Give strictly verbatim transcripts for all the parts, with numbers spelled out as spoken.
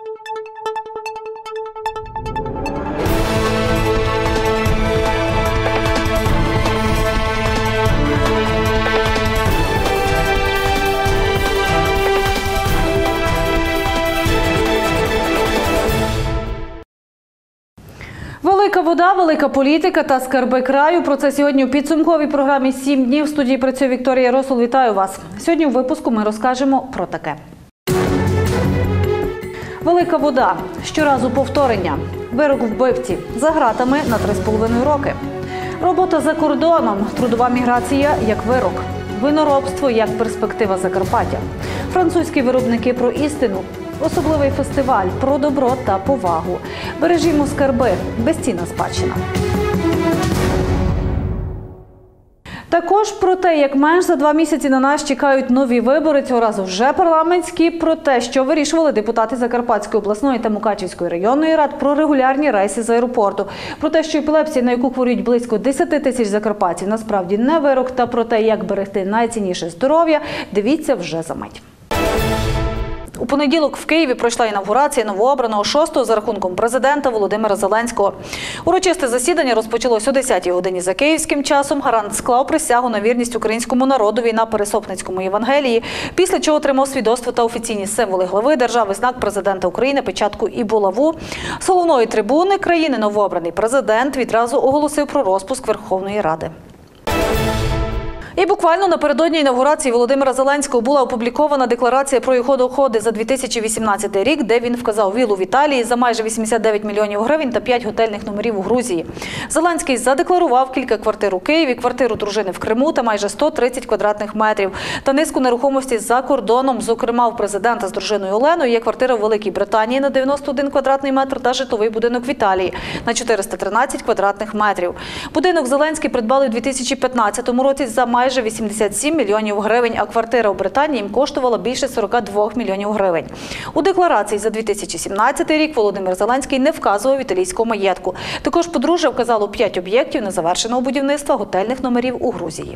Велика вода, велика політика та скарби краю. Про це сьогодні у підсумковій програмі «Сім днів». В студії працює Вікторія Росул. Вітаю вас. Сьогодні у випуску ми розкажемо про таке. Велика вода. Щоразу повторення. Вирок вбивці. За ґратами на три з половиною роки. Робота за кордоном. Трудова міграція як вирок. Виноробство як перспектива Закарпаття. Французькі виробники про істину. Особливий фестиваль про добро та повагу. Бережімо скарби. Безцінна спадщина. Також про те, як менш за два місяці на нас чекають нові вибори, цього разу вже парламентські, про те, що вирішували депутати Закарпатської обласної та Мукачівської районної рад про регулярні рейси з аеропорту, про те, що епілепсія, на яку хворіють близько десяти тисяч закарпатців, насправді не вирок, та про те, як берегти найцінніше здоров'я, дивіться вже за мить. У понеділок в Києві пройшла інавгурація новообраного шостого за рахунком президента Володимира Зеленського. Урочисте засідання розпочалось о десятій годині за київським часом. Гарант склав присягу на вірність українському народові на Пересопницькому Євангелії, після чого отримав свідоцтво та офіційні символи глави держави, знак президента України, печатку і булаву. З головної трибуни країни новообраний президент відразу оголосив про розпуск Верховної Ради. І буквально напередодні інавгурації Володимира Зеленського була опублікована декларація про його доходи за дві тисячі вісімнадцятий рік, де він вказав віллу в Італії за майже вісімдесят дев'ять мільйонів гривень та п'ять готельних номерів у Грузії. Зеленський задекларував кілька квартир у Києві, квартиру дружини в Криму та майже сто тридцять квадратних метрів та низку нерухомості за кордоном. Зокрема, у президента з дружиною Оленою є квартира в Великій Британії на дев'яносто один квадратний метр та житловий будинок в Італії на чотириста тринадцять квадратних метрів. Будинок Зеленський придбали у дві тисячі п'ятнадцятому році за майже майже вісімдесят сім мільйонів гривень, а квартира у Британії їм коштувала більше сорока двох мільйонів гривень. У декларації за дві тисячі сімнадцятий рік Володимир Зеленський не вказував італійського маєтку. Також подружжя вказало п'ять об'єктів незавершеного будівництва готельних номерів у Грузії.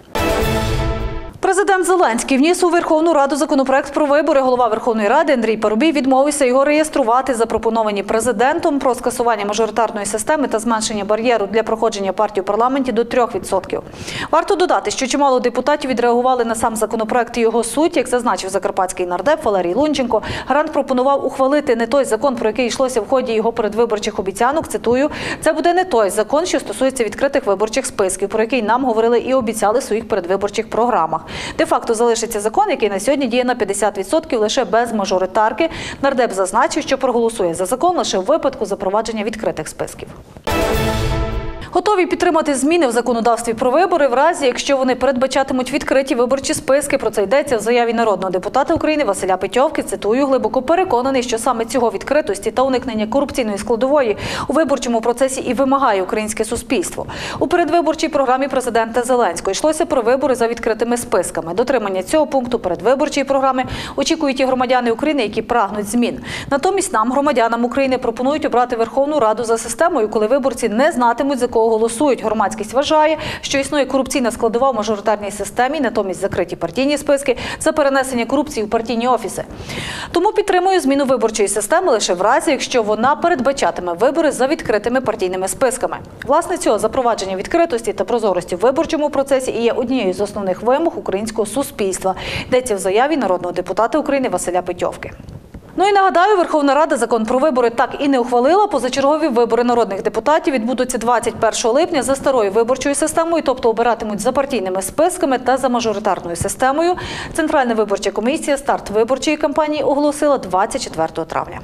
Президент Зеленський вніс у Верховну Раду законопроект про вибори. Голова Верховної Ради Андрій Парубій відмовився його реєструвати. Запропоновані президентом про скасування мажоритарної системи та зменшення бар'єру для проходження партії у парламенті до трьох відсотків. Варто додати, що чимало депутатів відреагували на сам законопроект і його суть. Як зазначив закарпатський нардеп Валерій Лунченко, Гарант пропонував ухвалити не той закон, про який йшлося в ході його передвиборчих обіцянок. Цитую, «Це буде не той закон, що стосується відкритих виборчих списків, про який нам говорили і обіцяли в своїх передвиборчих програмах. Де-факто залишиться закон, який на сьогодні діє на п'ятдесят відсотків лише без мажоритарки». Нардеп зазначив, що проголосує за закон лише в випадку запровадження відкритих списків. Готові підтримати зміни в законодавстві про вибори в разі, якщо вони передбачатимуть відкриті виборчі списки. Про це йдеться в заяві народного депутата України Василя Петьовки. Цитую, глибоко переконаний, що саме цього відкритості та уникнення корупційної складової у виборчому процесі і вимагає українське суспільство. У передвиборчій програмі президента Зеленського йшлося про вибори за відкритими списками. Дотримання цього пункту передвиборчої програми очікують і громадяни України, які прагнуть змін. Натомість нам, громадянам України, пропонують обрати Верховну Раду за системою, коли виборці не знатимуть, за кого голосують. Громадськість вважає, що існує корупційна складова в мажоритарній системі, натомість закриті партійні списки за перенесення корупції в партійні офіси. Тому підтримую зміну виборчої системи лише в разі, якщо вона передбачатиме вибори за відкритими партійними списками. Власне, цього запровадження відкритості та прозорості в виборчому процесі і є однією з основних вимог українського суспільства. Йдеться в заяві народного депутата України Василя Петьовки. Ну і нагадаю, Верховна Рада закон про вибори так і не ухвалила. Позачергові вибори народних депутатів відбудуться двадцять першого липня за старою виборчою системою, тобто обиратимуть за партійними списками та за мажоритарною системою. Центральна виборча комісія старт виборчої кампанії оголосила двадцять четвертого травня.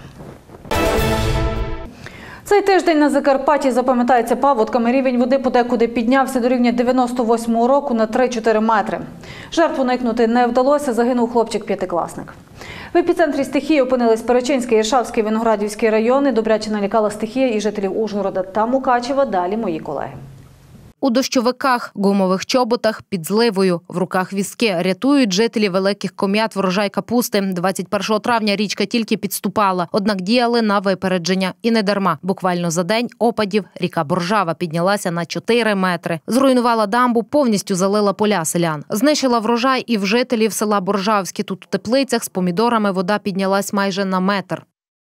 Цей тиждень на Закарпатті запам'ятається паводками. Рівень води подекуди піднявся до рівня дев'яносто восьмого року на три-чотири метри. Жертв уникнути не вдалося, загинув хлопчик-п'ятикласник. В епіцентрі стихії опинились Перечинський, Іршавський, Виноградівський райони. Добряче налякала стихія і жителів Ужгорода та Мукачева. Далі мої колеги. У дощовиках, гумових чоботах, під зливою, в руках візки рятують жителі Великих Ком'ят врожай капусти. двадцять першого травня річка тільки підступала, однак діяли на випередження. І не дарма. Буквально за день опадів ріка Боржава піднялася на чотири метри. Зруйнувала дамбу, повністю залила поля селян. Знищила врожай і в жителів села Боржавське. Тут у теплицях з помідорами вода піднялась майже на метр.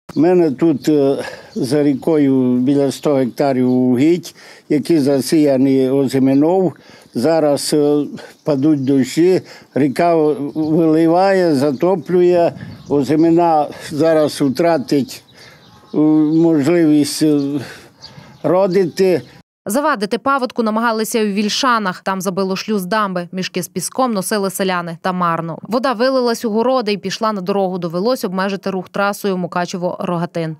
У мене тут е, за рікою біля сто гектарів угідь, які засіяні озиминою. Зараз е, падуть дощі, ріка виливає, затоплює, озимина зараз втратить е, можливість е, родити. Завадити паводку намагалися у Вільшанах. Там забило шлюз дамби. Мішки з піском носили селяни. Та марно. Вода вилилась у городи і пішла на дорогу. Довелось обмежити рух трасою Мукачево-Рогатин.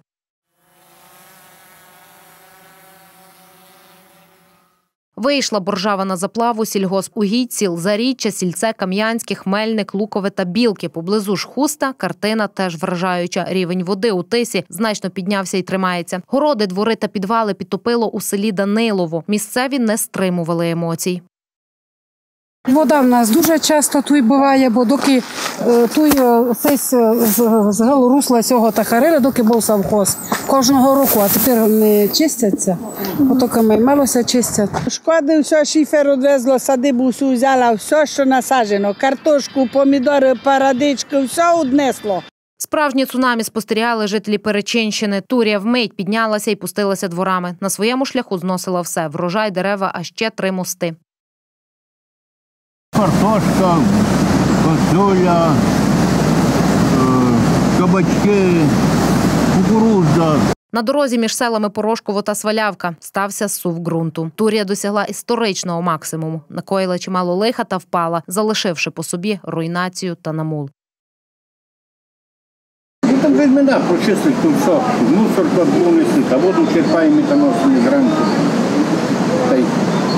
Вийшла Боржава на заплаву сільгоспугідь сіл Заріччя, Сільце, Кам'янське, Хмельник, Лукове та Білки. Поблизу ж Хуста картина теж вражаюча. Рівень води у Тисі значно піднявся і тримається. Городи, двори та підвали підтопило у селі Данилово. Місцеві не стримували емоцій. Вода в нас дуже часто тут буває, бо доки тут сесь з русла цього Тахарили, доки був совхоз. Кожного року, а тепер не чистяться. Потоками малося чистять. Шкоди, все, шифер одвезло, садибу всю взяла, все, що насаджено. Картошку, помідори, парадички, все однесло. Справжнє цунамі спостерігали жителі Перечинщини. Турія вмить піднялася і пустилася дворами. На своєму шляху зносила все – врожай, дерева, а ще три мости. Картошка, фасоля, кабачки, кукурудза. На дорозі між селами Порошково та Свалявка стався зсув ґрунту. Турія досягла історичного максимуму. Накоїла чимало лиха та впала, залишивши по собі руйнацію та намул. Ну, там від мене прочистить тут все. Мусорка винесли, а воду черпаємо та носимо зранку. Та й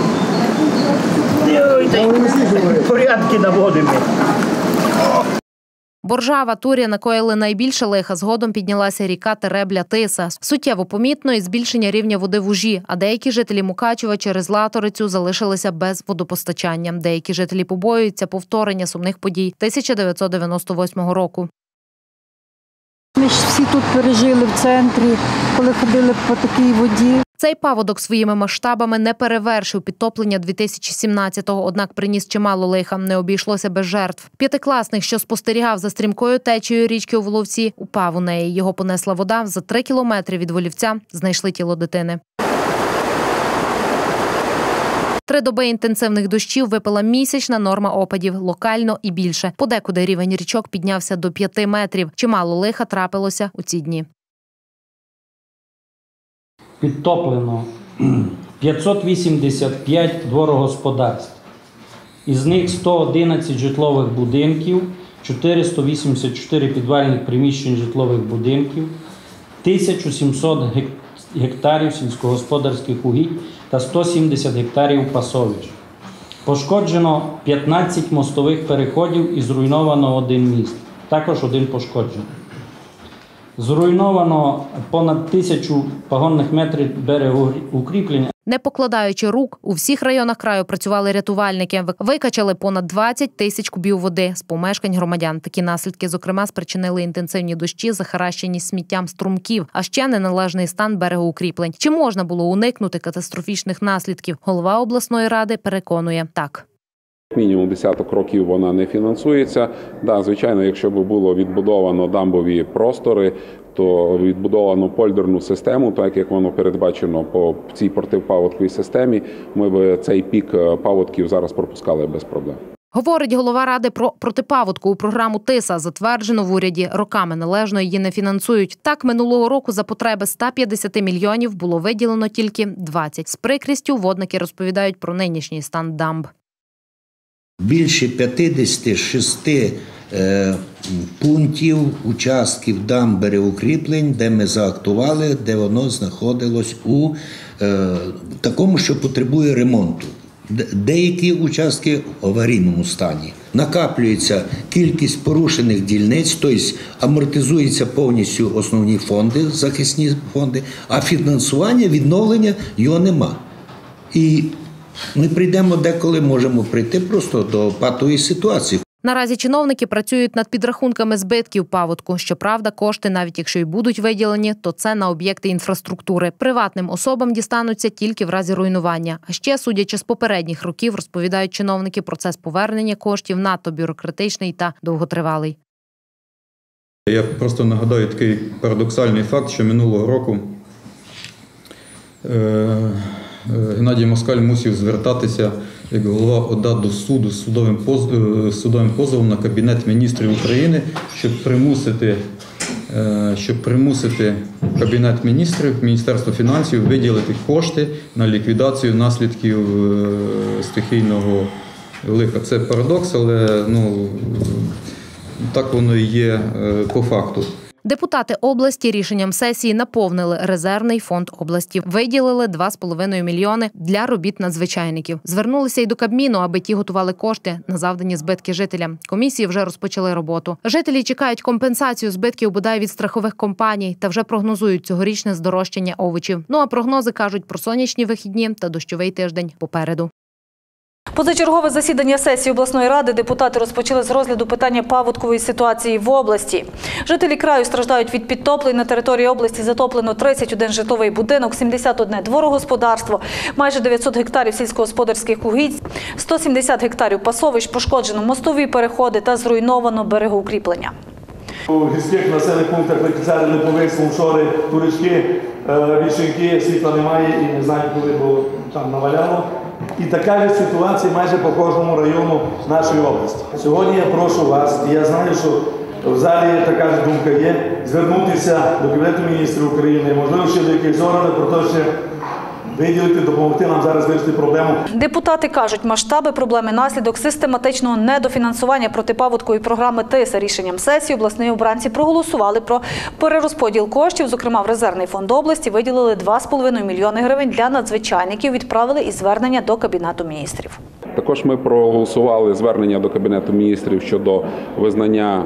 порядки наводимо. Боржава, Турія накоїли найбільше лиха. Згодом піднялася ріка Теребля, Тиса. Суттєво помітно і збільшення рівня води в Ужі. А деякі жителі Мукачева через Латорицю залишилися без водопостачання. Деякі жителі побоюються повторення сумних подій тисяча дев'ятсот дев'яносто восьмого року. Ми ж всі тут пережили в центрі, коли ходили по такій воді. Цей паводок своїми масштабами не перевершив підтоплення дві тисячі сімнадцятого, однак приніс чимало лиха, не обійшлося без жертв. П'ятикласник, що спостерігав за стрімкою течією річки у Воловці, упав у неї. Його понесла вода. За три кілометри від Волівця знайшли тіло дитини. Три доби інтенсивних дощів випала місячна норма опадів, локально і більше. Подекуди рівень річок піднявся до п'яти метрів. Чимало лиха трапилося у ці дні. Підтоплено п'ятсот вісімдесят п'ять дворогосподарств. Із них сто одинадцять житлових будинків, чотириста вісімдесят чотири підвальних приміщень житлових будинків, тисяча сімсот гектарів сільськогосподарських угідь та сто сімдесят гектарів пасовищ. Пошкоджено п'ятнадцять мостових переходів і зруйновано один міст. Також один пошкоджений. Зруйновано понад тисячу погонних метрів берегоукріплення. Не покладаючи рук, у всіх районах краю працювали рятувальники. Викачали понад двадцять тисяч кубів води з помешкань громадян. Такі наслідки, зокрема, спричинили інтенсивні дощі, захаращеність сміттям струмків, а ще неналежний стан берегоукріплень. Чи можна було уникнути катастрофічних наслідків? Голова обласної ради переконує – так. Мінімум десяток років вона не фінансується. Да, звичайно, якщо б було відбудовано дамбові простори, то відбудовано польдерну систему, так як воно передбачено по цій протипаводковій системі, ми б цей пік паводків зараз пропускали без проблем. Говорить голова ради про протипаводкову програму Тиса, затверджену в уряді. Роками належно її не фінансують. Так, минулого року за потреби ста п'ятдесят мільйонів було виділено тільки двадцять. З прикрістю водники розповідають про нинішній стан дамб. Більше п'ятдесят шість е, пунктів, участків дамб берегоукріплень, де ми заактували, де воно знаходилось у е, такому, що потребує ремонту. Деякі участки в аварійному стані. Накаплюється кількість порушених дільниць, тобто амортизуються повністю основні фонди, захисні фонди, а фінансування, відновлення його нема. І ми прийдемо деколи, можемо прийти просто до патової ситуації. Наразі чиновники працюють над підрахунками збитків паводку. Щоправда, кошти, навіть якщо й будуть виділені, то це на об'єкти інфраструктури. Приватним особам дістануться тільки в разі руйнування. А ще, судячи з попередніх років, розповідають чиновники, процес повернення коштів надто бюрократичний та довготривалий. Я просто нагадаю такий парадоксальний факт, що минулого року Геннадій Москаль мусив звертатися як голова ОДА до суду з судовим, поз... судовим позовом на Кабінет міністрів України, щоб примусити, щоб примусити Кабінет міністрів, Міністерство фінансів виділити кошти на ліквідацію наслідків стихійного лиха. Це парадокс, але ну, так воно і є по факту. Депутати області рішенням сесії наповнили резервний фонд області. Виділили два з половиною мільйони для робіт надзвичайників. Звернулися й до Кабміну, аби ті готували кошти на завдані збитки жителям. Комісії вже розпочали роботу. Жителі чекають компенсацію збитків бодай від страхових компаній та вже прогнозують цьогорічне здорожчання овочів. Ну а прогнози кажуть про сонячні вихідні та дощовий тиждень попереду. Позачергове засідання сесії обласної ради депутати розпочали з розгляду питання паводкової ситуації в області. Жителі краю страждають від підтоплень. На території області затоплено тридцять один житловий будинок, сімдесят одне дворогосподарство, майже дев'ятсот гектарів сільськогосподарських угідь, сто сімдесят гектарів пасовищ, пошкоджено мостові переходи та зруйновано берегоукріплення. У гірських населених пунктах витікали липових, слумшори, турички, вішеньки, світла немає і не знаю, коли, бо там наваляло. І така ж ситуація майже по кожному району нашої області. Сьогодні я прошу вас, і я знаю, що в залі така ж думка є, звернутися до Кабінету міністрів України, можливо, ще до якихось органів, про те, що виділити, допомогти нам зараз вирішити проблему. Депутати кажуть, масштаби проблеми – наслідок систематичного недофінансування протипаводкової програми ТИС. Рішенням сесії обласні обранці проголосували про перерозподіл коштів. Зокрема, в резервний фонд області виділили два з половиною мільйони гривень для надзвичайників, відправили і звернення до Кабінету міністрів. Також ми проголосували звернення до Кабінету міністрів щодо визнання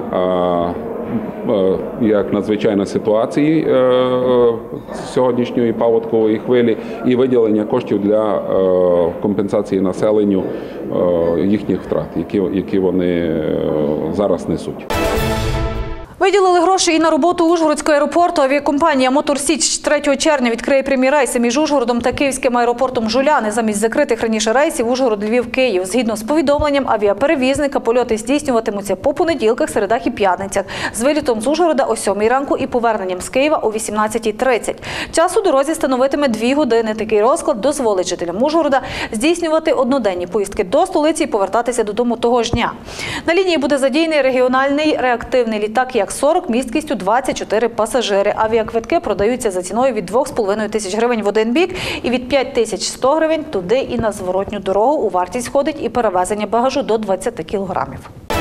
як надзвичайної ситуації сьогоднішньої паводкової хвилі і виділення коштів для компенсації населенню їхніх втрат, які, які вони зараз несуть. Виділили гроші і на роботу Ужгородського аеропорту. Авіакомпанія «Моторсіч» третього червня відкриє прямі рейси між Ужгородом та Київським аеропортом Жуляни замість закритих раніше рейсів Ужгород, Львів, Київ. Згідно з повідомленням авіаперевізника, польоти здійснюватимуться по понеділках, середах і п'ятницях. З вилітом з Ужгорода о сьомій ранку і поверненням з Києва о вісімнадцятій тридцять. Час у дорозі становитиме дві години. Такий розклад дозволить жителям Ужгорода здійснювати одноденні поїздки до столиці і повертатися додому того ж дня. На лінії буде задіяний регіональний реактивний літак як сорок місткістю двадцять чотири пасажири. Авіаквитки продаються за ціною від двох з половиною тисяч гривень в один бік і від п'ять тисяч сто гривень туди і на зворотню дорогу. У вартість входить і перевезення багажу до двадцяти кілограмів.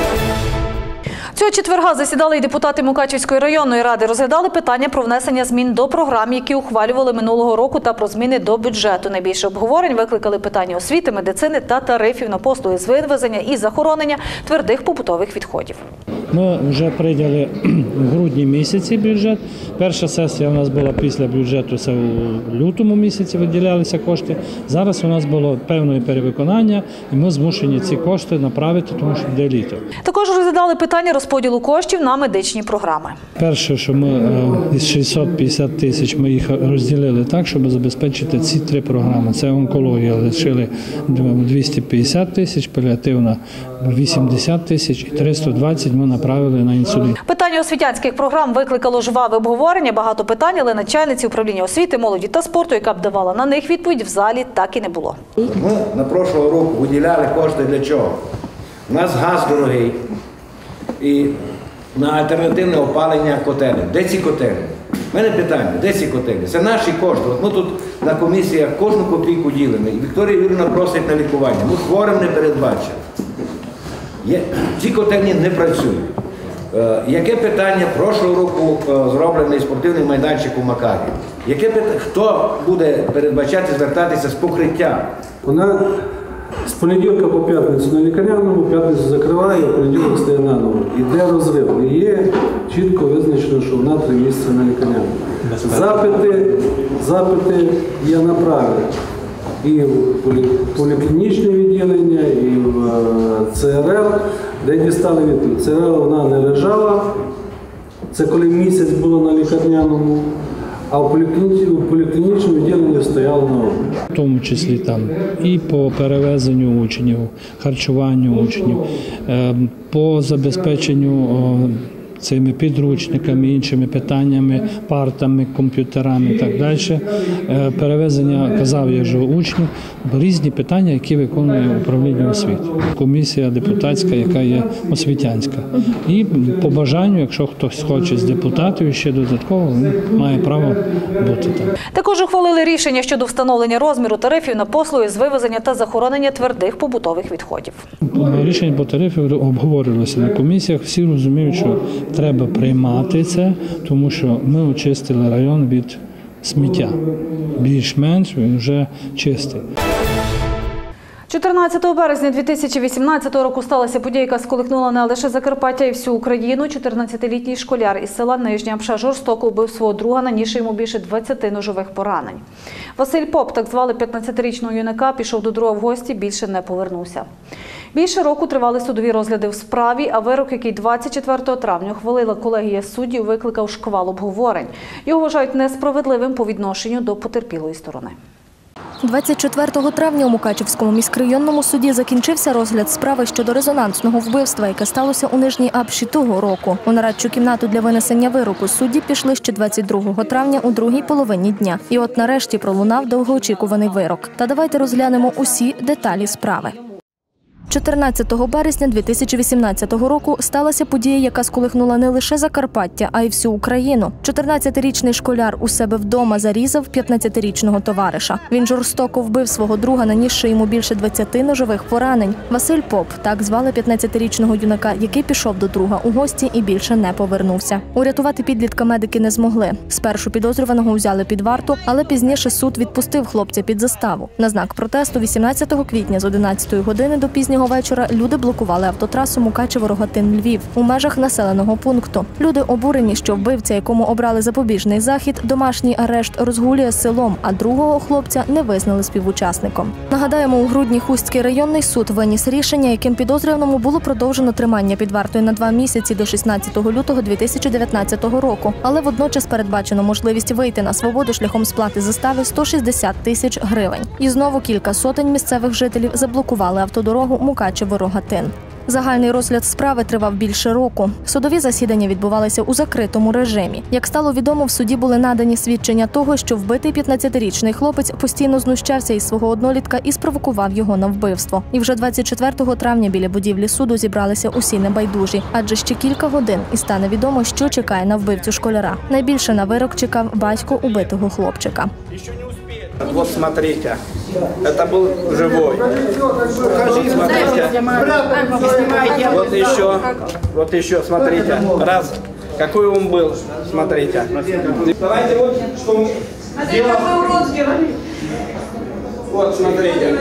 Цього четверга засідали й депутати Мукачівської районної ради. Розглядали питання про внесення змін до програм, які ухвалювали минулого року, та про зміни до бюджету. Найбільше обговорень викликали питання освіти, медицини та тарифів на послуги з вивезення і захоронення твердих побутових відходів. Ми вже прийняли в грудні місяці бюджет. Перша сесія у нас була після бюджету, це у лютому місяці виділялися кошти. Зараз у нас було певне перевиконання, і ми змушені ці кошти направити, тому що йде літо. Також розглядали питання розподілу коштів на медичні програми. Перше, що ми із шістсот п'ятдесят тисяч ми їх розділили так, щоб забезпечити ці три програми. Це онкологія, лишили двісті п'ятдесят тисяч, паліативна вісімдесят тисяч і триста двадцять ми направили на інсулін. Питання освітянських програм викликало жваве обговорення. Багато питань, але начальниці управління освіти, молоді та спорту, яка б давала на них відповідь, в залі так і не було. Ми на прошлого року виділяли кошти для чого? У нас газ дорогий і на альтернативне опалення котелень. Де ці котелі? У мене питання, де ці котелі? Це наші кошти. От ми тут на комісіях кожну копійку ділимо. І Вікторія Юріївна просить на лікування. Ми хворим не передбачили. Є, ці котельні не працюють. Е, яке питання прошлого року е, зроблений спортивний майданчик у Макарі? Яке питання, хто буде передбачати, звертатися з покриття? Вона з понеділка по п'ятницю на лікарняному, п'ятницю закриває, а понеділок стає на нову. Іде розрив. І є чітко визначено, що вона три місяці на лікарняному. Запити, запити я направив і в поліклінічне відділення, і в Це Ер Ел, де дістали відповідь. Це Ер Ел вона не лежала, це коли місяць було на лікарняному, а в поліклінічному відділенні стояло на обліку. В тому числі там і по перевезенню учнів, харчуванню учнів, по забезпеченню цими підручниками, іншими питаннями, партами, комп'ютерами і так далі. Перевезення, казав я вже учнів, різні питання, які виконує управління освіти. Комісія депутатська, яка є освітянська. І по бажанню, якщо хтось хоче з депутатів, ще додатково, він має право бути там. Також ухвалили рішення щодо встановлення розміру тарифів на послуги з вивезення та захоронення твердих побутових відходів. Рішення по тарифів обговорювалося на комісіях. Всі розуміють, що треба приймати це, тому що ми очистили район від сміття. Більш-менш він вже чистий. чотирнадцятого березня дві тисячі вісімнадцятого року сталася подія, яка сколихнула не лише Закарпаття і всю Україну. чотирнадцятилітній школяр із села Нижня Апша жорстоко вбив свого друга, нанісши йому більше двадцяти ножових поранень. Василь Поп, так звали п'ятнадцятирічного юнака, пішов до друга в гості, більше не повернувся. Більше року тривали судові розгляди в справі, а вирок, який двадцять четвертого травня ухвалила колегія суддів, викликав шквал обговорень. Його вважають несправедливим по відношенню до потерпілої сторони. двадцять четвертого травня у Мукачівському міськрайонному суді закінчився розгляд справи щодо резонансного вбивства, яке сталося у Нижній Апші того року. У нарадчу кімнату для винесення вироку судді пішли ще двадцять другого травня у другій половині дня. І от нарешті пролунав довгоочікуваний вирок. Та давайте розглянемо усі деталі справи. чотирнадцятого березня дві тисячі вісімнадцятого року сталася подія, яка сколихнула не лише Закарпаття, а й всю Україну. чотирнадцятирічний школяр у себе вдома зарізав п'ятнадцятирічного товариша. Він жорстоко вбив свого друга, нанісши йому більше двадцяти ножових поранень. Василь Поп, так звали п'ятнадцятирічного юнака, який пішов до друга у гості і більше не повернувся. Урятувати підлітка медики не змогли. Спершу підозрюваного взяли під варту, але пізніше суд відпустив хлопця під заставу. На знак протесту вісімнадцятого квітня з одинадцятої години до пізнього вечора люди блокували автотрасу Мукачево-Рогатин-Львів у межах населеного пункту. Люди обурені, що вбивця, якому обрали запобіжний захід, домашній арешт, розгулює селом, а другого хлопця не визнали співучасником. Нагадаємо, у грудні Хустський районний суд виніс рішення, яким підозрюваному було продовжено тримання під вартою на два місяці до шістнадцятого лютого дві тисячі дев'ятнадцятого року, але водночас передбачено можливість вийти на свободу шляхом сплати застави сто шістдесят тисяч гривень. І знову кілька сотень місцевих жителів заблокували автодорогу Мукачево-Рогатин. Загальний розгляд справи тривав більше року. Судові засідання відбувалися у закритому режимі. Як стало відомо, в суді були надані свідчення того, що вбитий п'ятнадцятирічний хлопець постійно знущався із свого однолітка і спровокував його на вбивство. І вже двадцять четвертого травня біля будівлі суду зібралися усі небайдужі. Адже ще кілька годин і стане відомо, що чекає на вбивцю школяра. Найбільше на вирок чекав батько убитого хлопчика. Вот смотрите, это был живой. Покажи, смотрите. Вот еще, вот еще, смотрите. Раз, какой он был, смотрите. Давайте вот, что сделал. Вот, смотрите.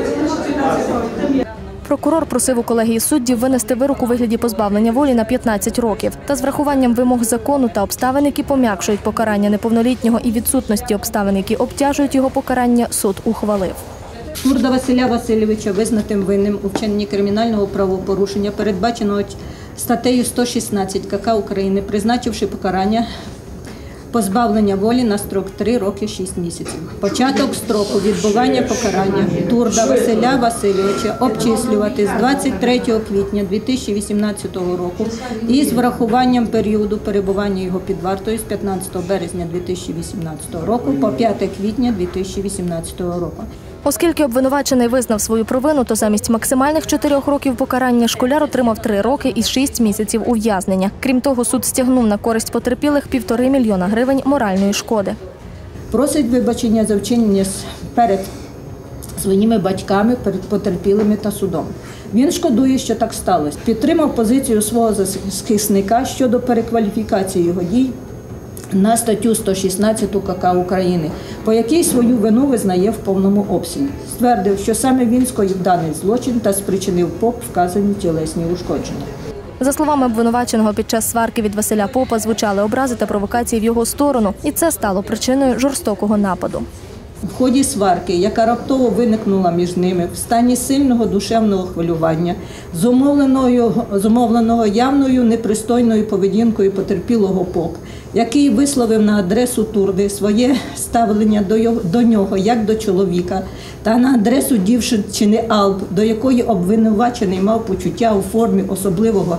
Прокурор просив у колегії суддів винести вирок у вигляді позбавлення волі на п'ятнадцять років. Та з врахуванням вимог закону та обставин, які пом'якшують покарання неповнолітнього і відсутності обставин, які обтяжують його покарання, суд ухвалив. Турда Василя Васильовича визнатим винним у вчиненні кримінального правопорушення, передбаченого статтею сто шістнадцять ка ка України, призначивши покарання позбавлення волі на строк три роки шість місяців. Початок строку відбування покарання Турда Василя Васильовича обчислювати з двадцять третього квітня дві тисячі вісімнадцятого року і з врахуванням періоду перебування його під вартою з п'ятнадцятого березня дві тисячі вісімнадцятого року по п'яте квітня дві тисячі вісімнадцятого року. Оскільки обвинувачений визнав свою провину, то замість максимальних чотирьох років покарання школяр отримав три роки і шість місяців ув'язнення. Крім того, суд стягнув на користь потерпілих півтори мільйона гривень моральної шкоди. Просить вибачення за вчинення перед своїми батьками, перед потерпілими та судом. Він шкодує, що так сталося. Підтримав позицію свого захисника щодо перекваліфікації його дій на статтю сто шістнадцять ка ка України, по якій свою вину визнає в повному обсязі. Ствердив, що саме він скоїв даний злочин та спричинив Поп вказані тілесні ушкодження. За словами обвинуваченого, під час сварки від Василя Попа звучали образи та провокації в його сторону, і це стало причиною жорстокого нападу. В ході сварки, яка раптово виникнула між ними в стані сильного душевного хвилювання, зумовленого, зумовленого явною непристойною поведінкою потерпілого Поп, який висловив на адресу Турди своє ставлення до, його, до нього як до чоловіка, та на адресу дівчини Алб, до якої обвинувачений мав почуття у формі особливого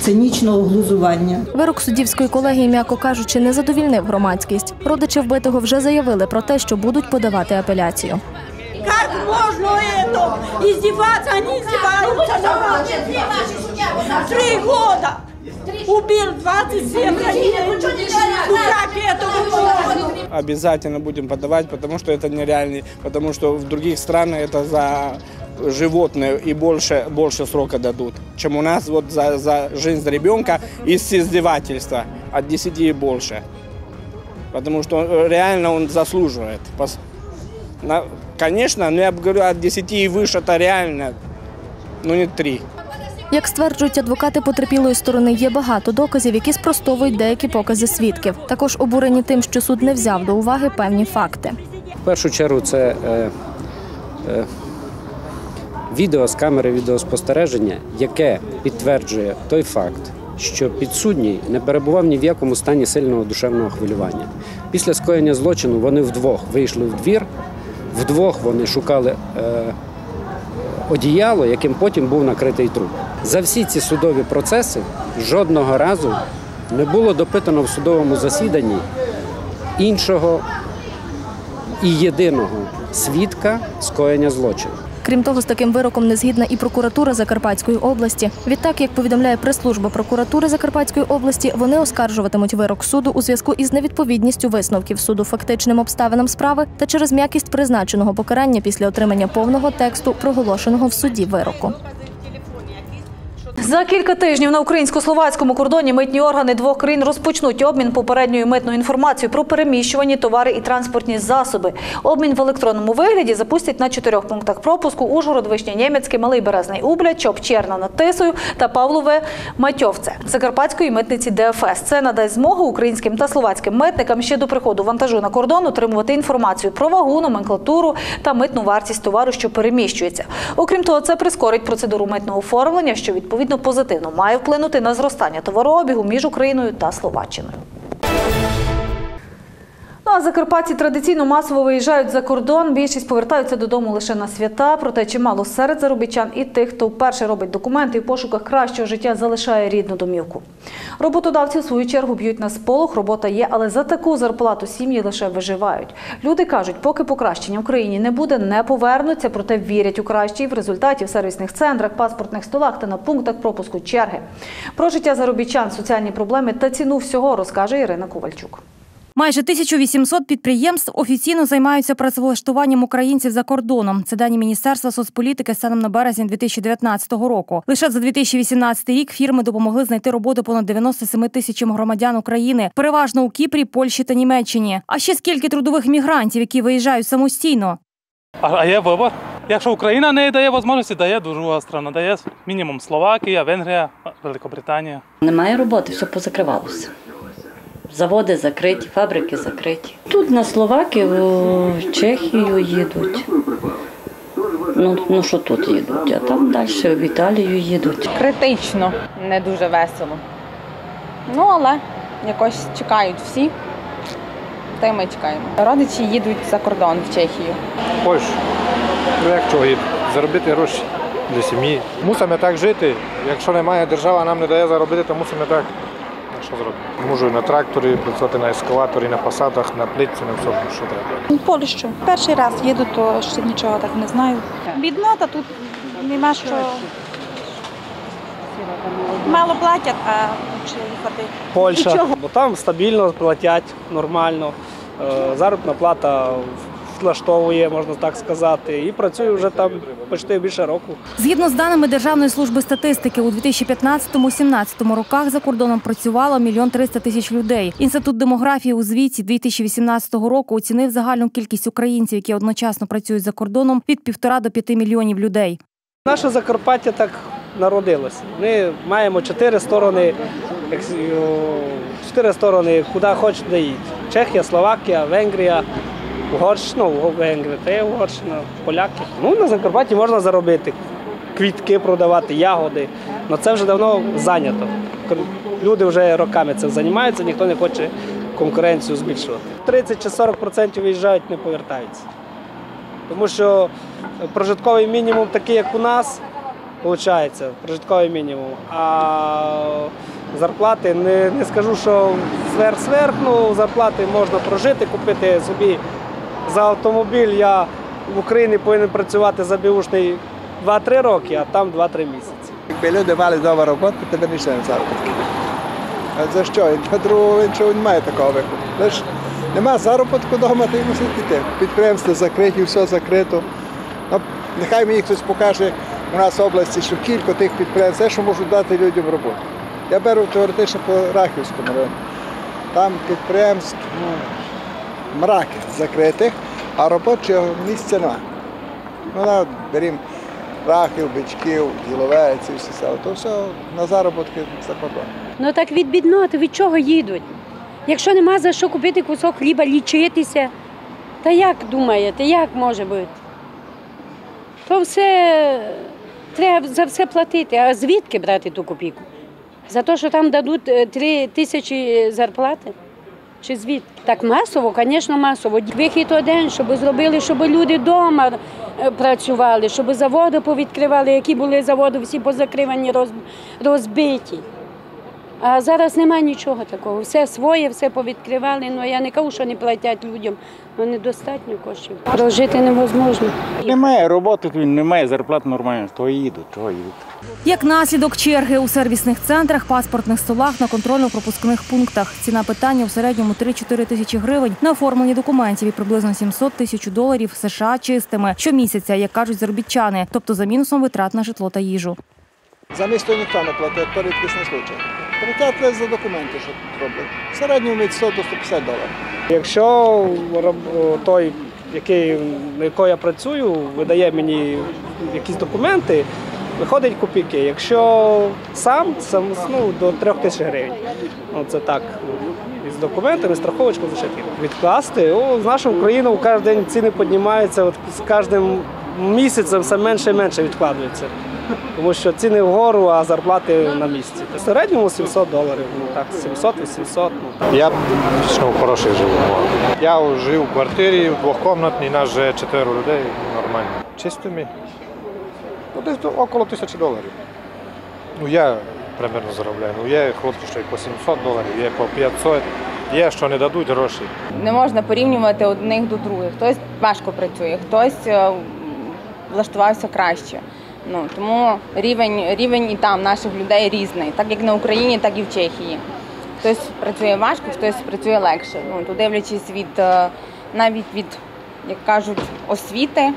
цинічного глузування. Вирок суддівської колегії, м'яко кажучи, не задовільнив громадськість. Родичі вбитого вже заявили про те, що будуть подавати апеляцію. Как можно это? Издеваться, они издеваются над нами. Три года. Убил двадцать семь родителей. Ну как это можно? Обязательно будем подавать, потому что это нереально, потому что в других странах это за животное и больше, больше срока дадут, чем у нас вот за, за жизнь ребенка из издевательства от десяти и больше. Потому что реально он заслуживает. Конечно, но я говорю, от десяти и выше это реально, но не три. Як стверджують адвокати потерпілої сторони, є багато доказів, які спростовують деякі покази свідків. Також обурені тим, що суд не взяв до уваги певні факти. В першу чергу це е, е, відео з камери відеоспостереження, яке підтверджує той факт, що підсудній не перебував ні в якому стані сильного душевного хвилювання. Після скоєння злочину вони вдвох вийшли в двір, вдвох вони шукали е, одіяло, яким потім був накритий труп. За всі ці судові процеси жодного разу не було допитано в судовому засіданні іншого і єдиного свідка скоєння злочину. Крім того, з таким вироком не згідна і прокуратура Закарпатської області. Відтак, як повідомляє прес-служба прокуратури Закарпатської області, вони оскаржуватимуть вирок суду у зв'язку із невідповідністю висновків суду фактичним обставинам справи та через м'якість призначеного покарання після отримання повного тексту, проголошеного в суді вироку. За кілька тижнів на українсько-словацькому кордоні митні органи двох країн розпочнуть обмін попередньою митною інформацією про переміщувані товари і транспортні засоби. Обмін в електронному вигляді запустять на чотирьох пунктах пропуску: Ужгород, Вишнє-Нємецьке, Малий Березний Убляд, Чоп-Черна над Тисою та Павлове Матьовце Закарпатської митниці ДФС. Це надасть змогу українським та словацьким митникам ще до приходу вантажу на кордон отримувати інформацію про вагу, номенклатуру та митну вартість товару, що переміщується. Окрім того, це прискорить процедуру митного оформлення, що відповідно позитивно має вплинути на зростання товарообігу між Україною та Словаччиною. Ну, а закарпатці традиційно масово виїжджають за кордон. Більшість повертаються додому лише на свята. Проте чимало серед заробітчан і тих, хто вперше робить документи і в пошуках кращого життя залишає рідну домівку. Роботодавці, в свою чергу, б'ють на сполох. Робота є, але за таку зарплату сім'ї лише виживають. Люди кажуть, поки покращення в країні не буде, не повернуться, проте вірять у краще. І в результаті в сервісних центрах, паспортних столах та на пунктах пропуску черги. Про життя заробітчан, соціальні проблеми та ціну всього розкаже Ірина Ковальчук. Майже тисяча вісімсот підприємств офіційно займаються працевлаштуванням українців за кордоном. Це дані Міністерства соцполітики станом на березень дві тисячі дев'ятнадцятого року. Лише за дві тисячі вісімнадцятий рік фірми допомогли знайти роботу понад дев'яноста семи тисячам громадян України, переважно у Кіпрі, Польщі та Німеччині. А ще скільки трудових мігрантів, які виїжджають самостійно. А є вибір. Якщо Україна не дає можливості, дає друга країна. Дає мінімум Словакія, Венгрія, Великобританія. Немає роботи, все позакривалося. Заводи закриті, фабрики закриті. Тут на Словакію, в Чехію їдуть. Ну, ну що тут їдуть, а там далі в Італію їдуть. Критично, не дуже весело. Ну, але якось чекають всі, та й ми чекаємо. Родичі їдуть за кордон в Чехію. Польщу. Ну як чого їдуть? Заробити гроші для сім'ї. Мусимо так жити. Якщо немає держава, нам не дає заробити, то мусимо так. Що зробити? Можу на тракторі, працювати на ескалаторі, на посадах, на плитці, на всьому, що треба. Польщу. Перший раз їду, то ще нічого так не знаю. Біднота, тут нема що. Мало платять, а чи їхати. Польща, бо там стабільно платять, нормально. Заробітна плата влаштовує, можна так сказати, і працюю вже там почти більше року. Згідно з даними Державної служби статистики, у дві тисячі п'ятнадцятому-сімнадцятому роках за кордоном працювало мільйон триста тисяч людей. Інститут демографії у звіті дві тисячі вісімнадцятого року оцінив загальну кількість українців, які одночасно працюють за кордоном, від півтора до п'яти мільйонів людей. Наше Закарпаття так народилося. Ми маємо чотири сторони, чотири сторони, куди хочеш, де їдь. Чехія, Словакія, Венгрія, Угорщина, Венгрія, та Угорщина, поляки. Ну, на Закарпатті можна заробити, квітки продавати, ягоди, але це вже давно зайнято. Люди вже роками цим займаються, ніхто не хоче конкуренцію збільшувати. тридцять чи сорок відсотків виїжджають, не повертаються. Тому що прожитковий мінімум такий, як у нас, виходить, прожитковий мінімум. А зарплати не, не скажу, що сверх-сверх, ну зарплати можна прожити, купити собі за автомобіль. Я в Україні повинен працювати за беушний два-три роки, а там два-три місяці. Якби люди мали вдома роботу, то б не йшли на заробітки. А за що? По-другому, він немає такого виходу. Лиш нема заробітку вдома, то й мусить піти. Підприємства закриті, все закрито. Ну, нехай мені хтось покаже у нас в області, що кілька тих підприємств, що можуть дати людям роботу. Я беру теоретично по Рахівському району. Там підприємств ну, мраки закритих, а робочого місця немає. Ну, беремо Рахів, Бичків, Діловець і все село. То все на заробітки за кордон. Ну так від бідноти, від чого їдуть? Якщо нема за що купити кусок хліба, лічитися, та як думаєте, як може бути? То все, треба за все платити, а звідки брати ту копійку? За те, що там дадуть три тисячі зарплати? Чи звідки? Так масово, звісно, масово. Вихід один, щоб зробили, щоб люди вдома працювали, щоб заводи повідкривали, які були заводи, всі позакривані, розбиті. А зараз немає нічого такого. Все своє, все повідкривали. Ну, я не кажу, що не платять людям, але недостатньо коштів. Прожити невозможно. Немає роботи, немає зарплат нормально, то їдуть, чого їдуть. Як наслідок черги у сервісних центрах, паспортних столах, на контрольно-пропускних пунктах. Ціна питання у середньому три-чотири тисячі гривень на оформлення документів і приблизно сімсот тисяч доларів США чистими щомісяця, як кажуть заробітчани, тобто за мінусом витрат на житло та їжу. За місто ніхто не платить, то рідкісний случай. Платять за документи, що тут роблять. В середньому від сто до ста п'ятдесят доларів. Якщо той, який, на якого я працюю, видає мені якісь документи, виходить копійки. Якщо сам, сам ну, до трьох тисяч гривень. Ну, це так, з документами, страховочкою зашити. Відкласти, о, в нашу Україну кожен день ціни піднімаються, от з кожним місяцем все менше і менше відкладується. Тому що ціни вгору, а зарплати на місці. В середньому сімсот доларів, ну так, сімсот-вісімсот. Ну. Я ну, хороший живу. Я жив у квартирі, двохкомнатній, нас вже чотири людей, нормально. Чистими, ну, десь около тисячі доларів. Ну, я примерно заробляю. Ну, є хлопці, що і по сімсот доларів, є по п'ятсот, є, що не дадуть гроші. Не можна порівнювати одних до других. Хтось важко працює, хтось влаштувався краще. Ну, тому рівень, рівень і там наших людей різний, так як на Україні, так і в Чехії. Хтось працює важко, хтось працює легше. Ну, то дивлячись від, навіть від, як кажуть, освіти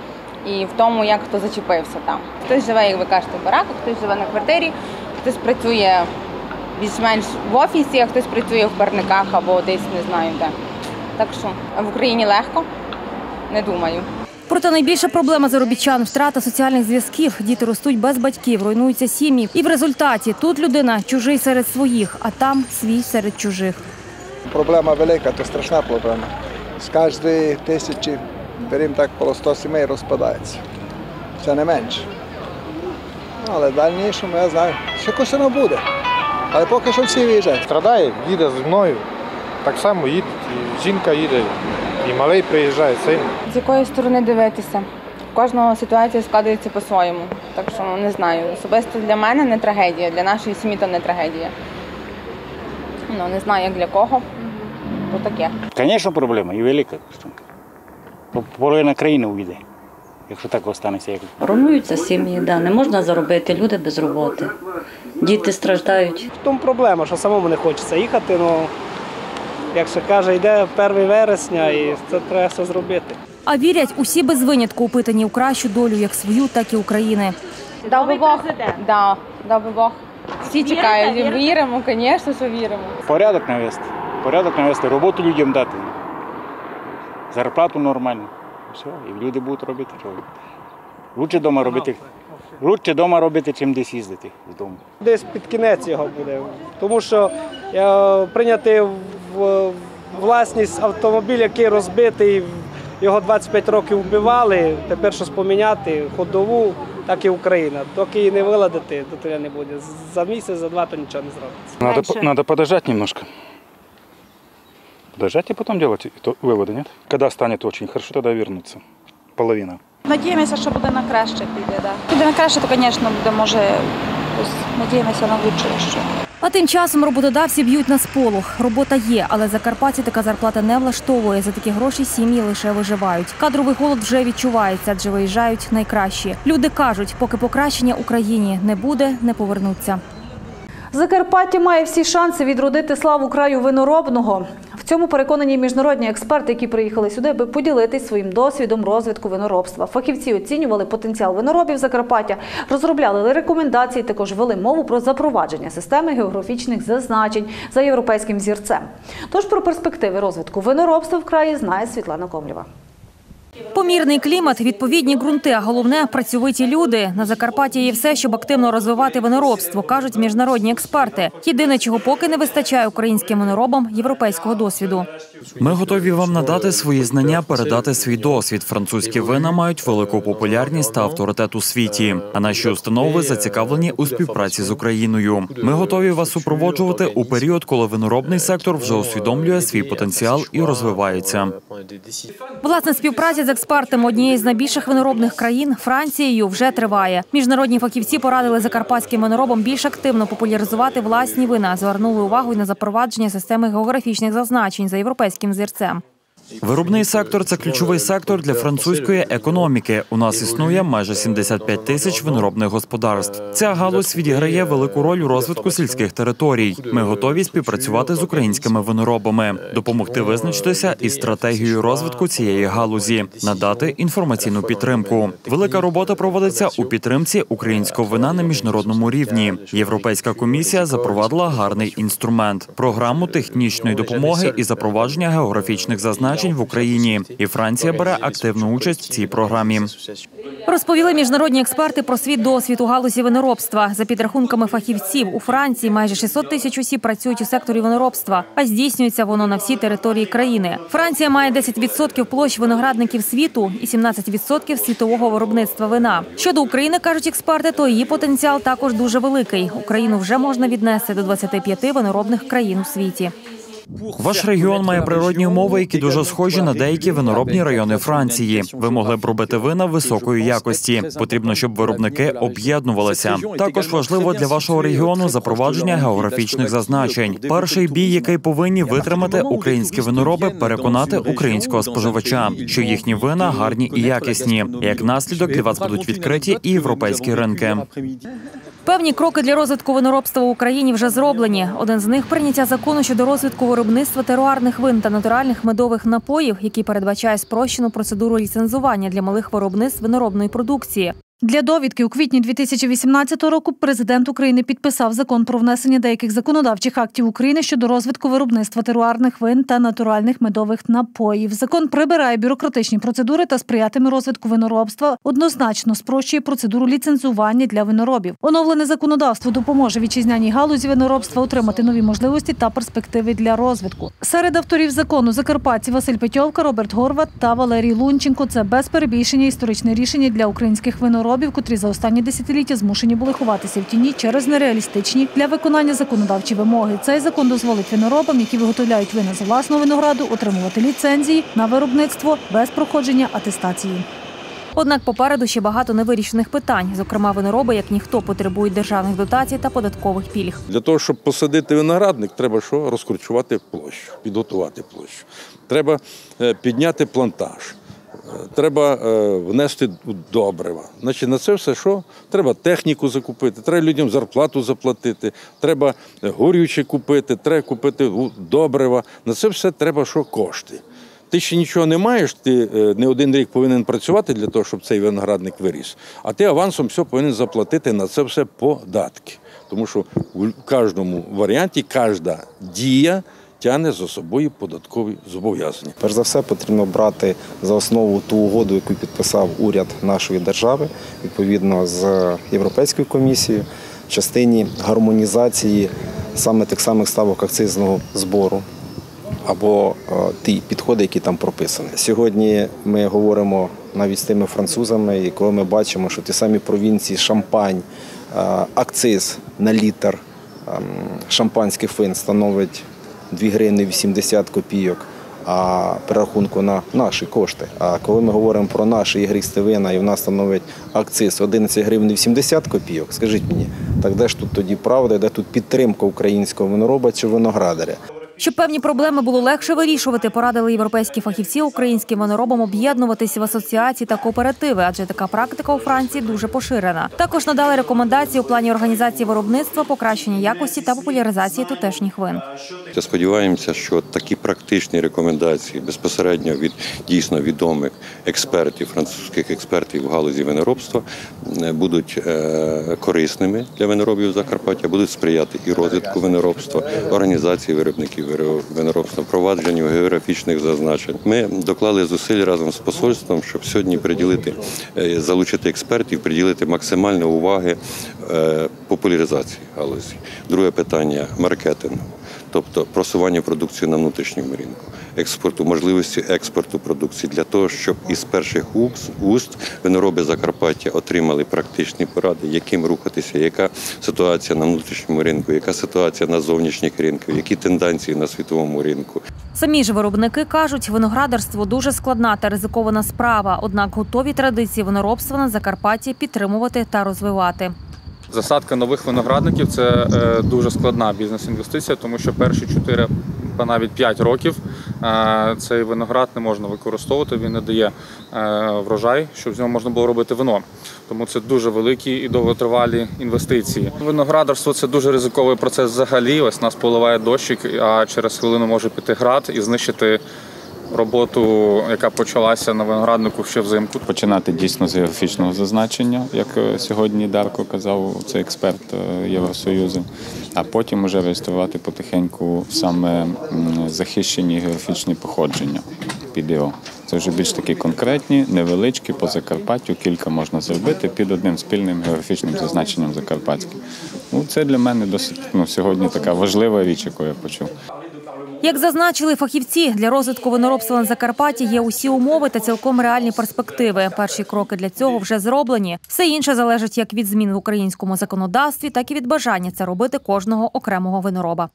і в тому, як хто зачепився там. Хтось живе, як ви кажете, в бараках, хтось живе на квартирі, хтось працює більш-менш в офісі, а хтось працює в парниках або десь не знаю де. Так що в Україні легко, не думаю. Проте найбільша проблема заробітчан – втрата соціальних зв'язків. Діти ростуть без батьків, руйнуються сім'ї. І в результаті тут людина – чужий серед своїх, а там – свій серед чужих. Проблема велика, то страшна проблема. З кожної тисячі, беремо так, коло сто сімей розпадається. Це не менше. Ну, але в дальнішому, я знаю, що якось воно буде. Але поки що всі виїжджають. Страдає, їде зі мною, так само їде, і жінка їде. І малий приїжджає, син. З якої сторони дивитися? Кожного ситуація складається по-своєму. Так що не знаю. Особисто для мене не трагедія, для нашої сім'ї то не трагедія. Ну, не знаю, як для кого, то таке. Звісно, проблема і велика. Половина країни увійде, якщо так останеться. Руйнуються сім'ї, да. Не можна заробити, люди без роботи. Діти страждають. В тому проблема, що самому не хочеться їхати, ну, як ще каже, йде перше вересня і це треба все зробити. А вірять усі без винятку опитані у кращу долю як свою, так і України. Дав би Бог, да, дав би Бог. Всі чекають, віримо, звісно, що віримо. Порядок навести, порядок навести, роботу людям дати, зарплату нормальну. Все, і люди будуть робити. Лучше вдома робити, лучше вдома робити, чим десь їздити з дому. Десь під кінець його буде, тому що я прийняти в власність автомобіль, який розбитий, його двадцять п'ять років вбивали, тепер щось поміняти, ходову, так і Україна. Доки її не виладити, то того не буде. За місяць, за два, то нічого не зробиться. Надо, надо подождать немножко. Подождать и потом делать выводы, нет? Когда станет очень хорошо, тогда вернуться. Половина. Надіємося, що буде на краще піде. Да. Буде на краще, то, звісно, буде, може, ось, надіємося на лучше. Що. А тим часом роботодавці б'ють на сполох. Робота є, але Закарпатті така зарплата не влаштовує. За такі гроші сім'ї лише виживають. Кадровий голод вже відчувається, адже виїжджають найкращі. Люди кажуть, поки покращення Україні не буде, не повернуться. Закарпаття має всі шанси відродити славу краю виноробного. В цьому переконані міжнародні експерти, які приїхали сюди, аби поділитись своїм досвідом розвитку виноробства. Фахівці оцінювали потенціал виноробів Закарпаття, розробляли рекомендації, також вели мову про запровадження системи географічних зазначень за європейським взірцем. Тож про перспективи розвитку виноробства в краї знає Світлана Комлєва. Помірний клімат, відповідні ґрунти, а головне – працьовиті люди. На Закарпатті є все, щоб активно розвивати виноробство, кажуть міжнародні експерти. Єдине, чого поки не вистачає українським виноробам – європейського досвіду. Ми готові вам надати свої знання, передати свій досвід. Французькі вина мають велику популярність та авторитет у світі. А наші установи зацікавлені у співпраці з Україною. Ми готові вас супроводжувати у період, коли виноробний сектор вже усвідомлює свій потенціал і розвивається. Власне, співпраця з експертами однієї з найбільших виноробних країн – Францією – вже триває. Міжнародні фахівці порадили закарпатським виноробам більш активно популяризувати власні вина, звернули увагу й на запровадження системи географічних зазначень за європейським взірцем. Виробний сектор – це ключовий сектор для французької економіки. У нас існує майже сімдесят п'ять тисяч виноробних господарств. Ця галузь відіграє велику роль у розвитку сільських територій. Ми готові співпрацювати з українськими виноробами, допомогти визначитися із стратегією розвитку цієї галузі, надати інформаційну підтримку. Велика робота проводиться у підтримці українського вина на міжнародному рівні. Європейська комісія запровадила гарний інструмент – програму технічної допомоги і запровадження географічних зазначень в Україні. І Франція бере активну участь в цій програмі. Розповіли міжнародні експерти про свій досвід у галузі виноробства. За підрахунками фахівців, у Франції майже шістсот тисяч осіб працюють у секторі виноробства, а здійснюється воно на всій території країни. Франція має десять відсотків площ виноградників світу і сімнадцять відсотків світового виробництва вина. Щодо України, кажуть експерти, то її потенціал також дуже великий. Україну вже можна віднести до двадцяти п'яти виноробних країн у світі. Ваш регіон має природні умови, які дуже схожі на деякі виноробні райони Франції. Ви могли б робити вина високої якості. Потрібно, щоб виробники об'єднувалися. Також важливо для вашого регіону запровадження географічних зазначень. Перший бій, який повинні витримати українські винороби, переконати українського споживача, що їхні вина гарні і якісні. Як наслідок, для вас будуть відкриті і європейські ринки. Певні кроки для розвитку виноробства в Україні вже зроблені. Один з них – прийняття закону щодо розвитку виробництва теруарних вин та натуральних медових напоїв, який передбачає спрощену процедуру ліцензування для малих виробництв виноробної продукції. Для довідки у квітні дві тисячі вісімнадцятого року президент України підписав закон про внесення деяких законодавчих актів України щодо розвитку виробництва теруарних вин та натуральних медових напоїв. Закон прибирає бюрократичні процедури та сприятиме розвитку виноробства, однозначно спрощує процедуру ліцензування для виноробів. Оновлене законодавство допоможе вітчизняній галузі виноробства отримати нові можливості та перспективи для розвитку. Серед авторів закону закарпатці Василь Петьовка, Роберт Горват та Валерій Лунченко – це без перебільшення історичне рішення для українських виноробів, котрі за останні десятиліття змушені були ховатися в тіні через нереалістичні для виконання законодавчі вимоги. Цей закон дозволить виноробам, які виготовляють вина з власного винограду, отримувати ліцензії на виробництво без проходження атестації. Однак попереду ще багато невирішених питань. Зокрема, винороби, як ніхто, потребують державних дотацій та податкових пільг. Для того, щоб посадити виноградник, треба що? Розкорчувати площу, підготувати площу. Треба підняти плантаж. Треба е, внести добрива. Значить, на це все що? Треба техніку закупити, треба людям зарплату заплатити, треба горюче купити, треба купити добрива. На це все треба що? Кошти. Ти ще нічого не маєш, ти е, не один рік повинен працювати для того, щоб цей виноградник виріс. А ти авансом все повинен заплатити на це все податки. Тому що в кожному варіанті, кожна дія тягне за собою податкові зобов'язання. Перш за все, потрібно брати за основу ту угоду, яку підписав уряд нашої держави, відповідно з Європейською комісією, в частині гармонізації саме тих самих ставок акцизного збору або е, ті підходи, які там прописані. Сьогодні ми говоримо навіть з тими французами, і коли ми бачимо, що ті самі провінції Шампань, е, акциз на літр е, шампанських вин становить дві гривні вісімдесят копійок, а перерахунку на наші кошти. А коли ми говоримо про наші ігристі вина і в нас становить акциз одинадцять гривень вісімдесят копійок, скажіть мені, так де ж тут тоді правда, де тут підтримка українського винороба чи виноградаря? Щоб певні проблеми було легше вирішувати, порадили європейські фахівці українським виноробам об'єднуватися в асоціації та кооперативи, адже така практика у Франції дуже поширена. Також надали рекомендації у плані організації виробництва, покращення якості та популяризації тутешніх вин. Сподіваємося, що такі практичні рекомендації безпосередньо від дійсно відомих експертів, французьких експертів в галузі виноробства будуть корисними для виноробів Закарпаття, будуть сприяти і розвитку виноробства, організації виробників виноробства, впровадженню географічних зазначень. Ми доклали зусиль разом з посольством, щоб сьогодні приділити, залучити експертів, приділити максимально уваги популяризації галузі. Друге питання – маркетингу, тобто просування продукції на внутрішньому ринку, експорту, можливості експорту продукції для того, щоб із перших уст винороби Закарпаття отримали практичні поради, яким рухатися, яка ситуація на внутрішньому ринку, яка ситуація на зовнішніх ринках, які тенденції на світовому ринку. Самі ж виробники кажуть, виноградарство дуже складна та ризикована справа, однак готові традиції виноробства на Закарпатті підтримувати та розвивати. Засадка нових виноградників – це дуже складна бізнес-інвестиція, тому що перші чотири, навіть п'ять років цей виноград не можна використовувати, він не дає врожай, щоб з нього можна було робити вино. Тому це дуже великі і довготривалі інвестиції. Виноградарство – це дуже ризиковий процес взагалі. Ось нас поливає дощик, а через хвилину може піти град і знищити роботу, яка почалася на винограднику ще взимку. Починати дійсно з географічного зазначення, як сьогодні Дарко казав, це експерт Євросоюзу, а потім вже реєструвати потихеньку саме захищені географічні походження під його. Це вже більш такі конкретні, невеличкі, по Закарпаттю, кілька можна зробити під одним спільним географічним зазначенням закарпатським. Ну, це для мене досить ну, сьогодні така важлива річ, яку я почув. Як зазначили фахівці, для розвитку виноробства на Закарпатті є усі умови та цілком реальні перспективи. Перші кроки для цього вже зроблені. Все інше залежить як від змін в українському законодавстві, так і від бажання це робити кожного окремого винороба.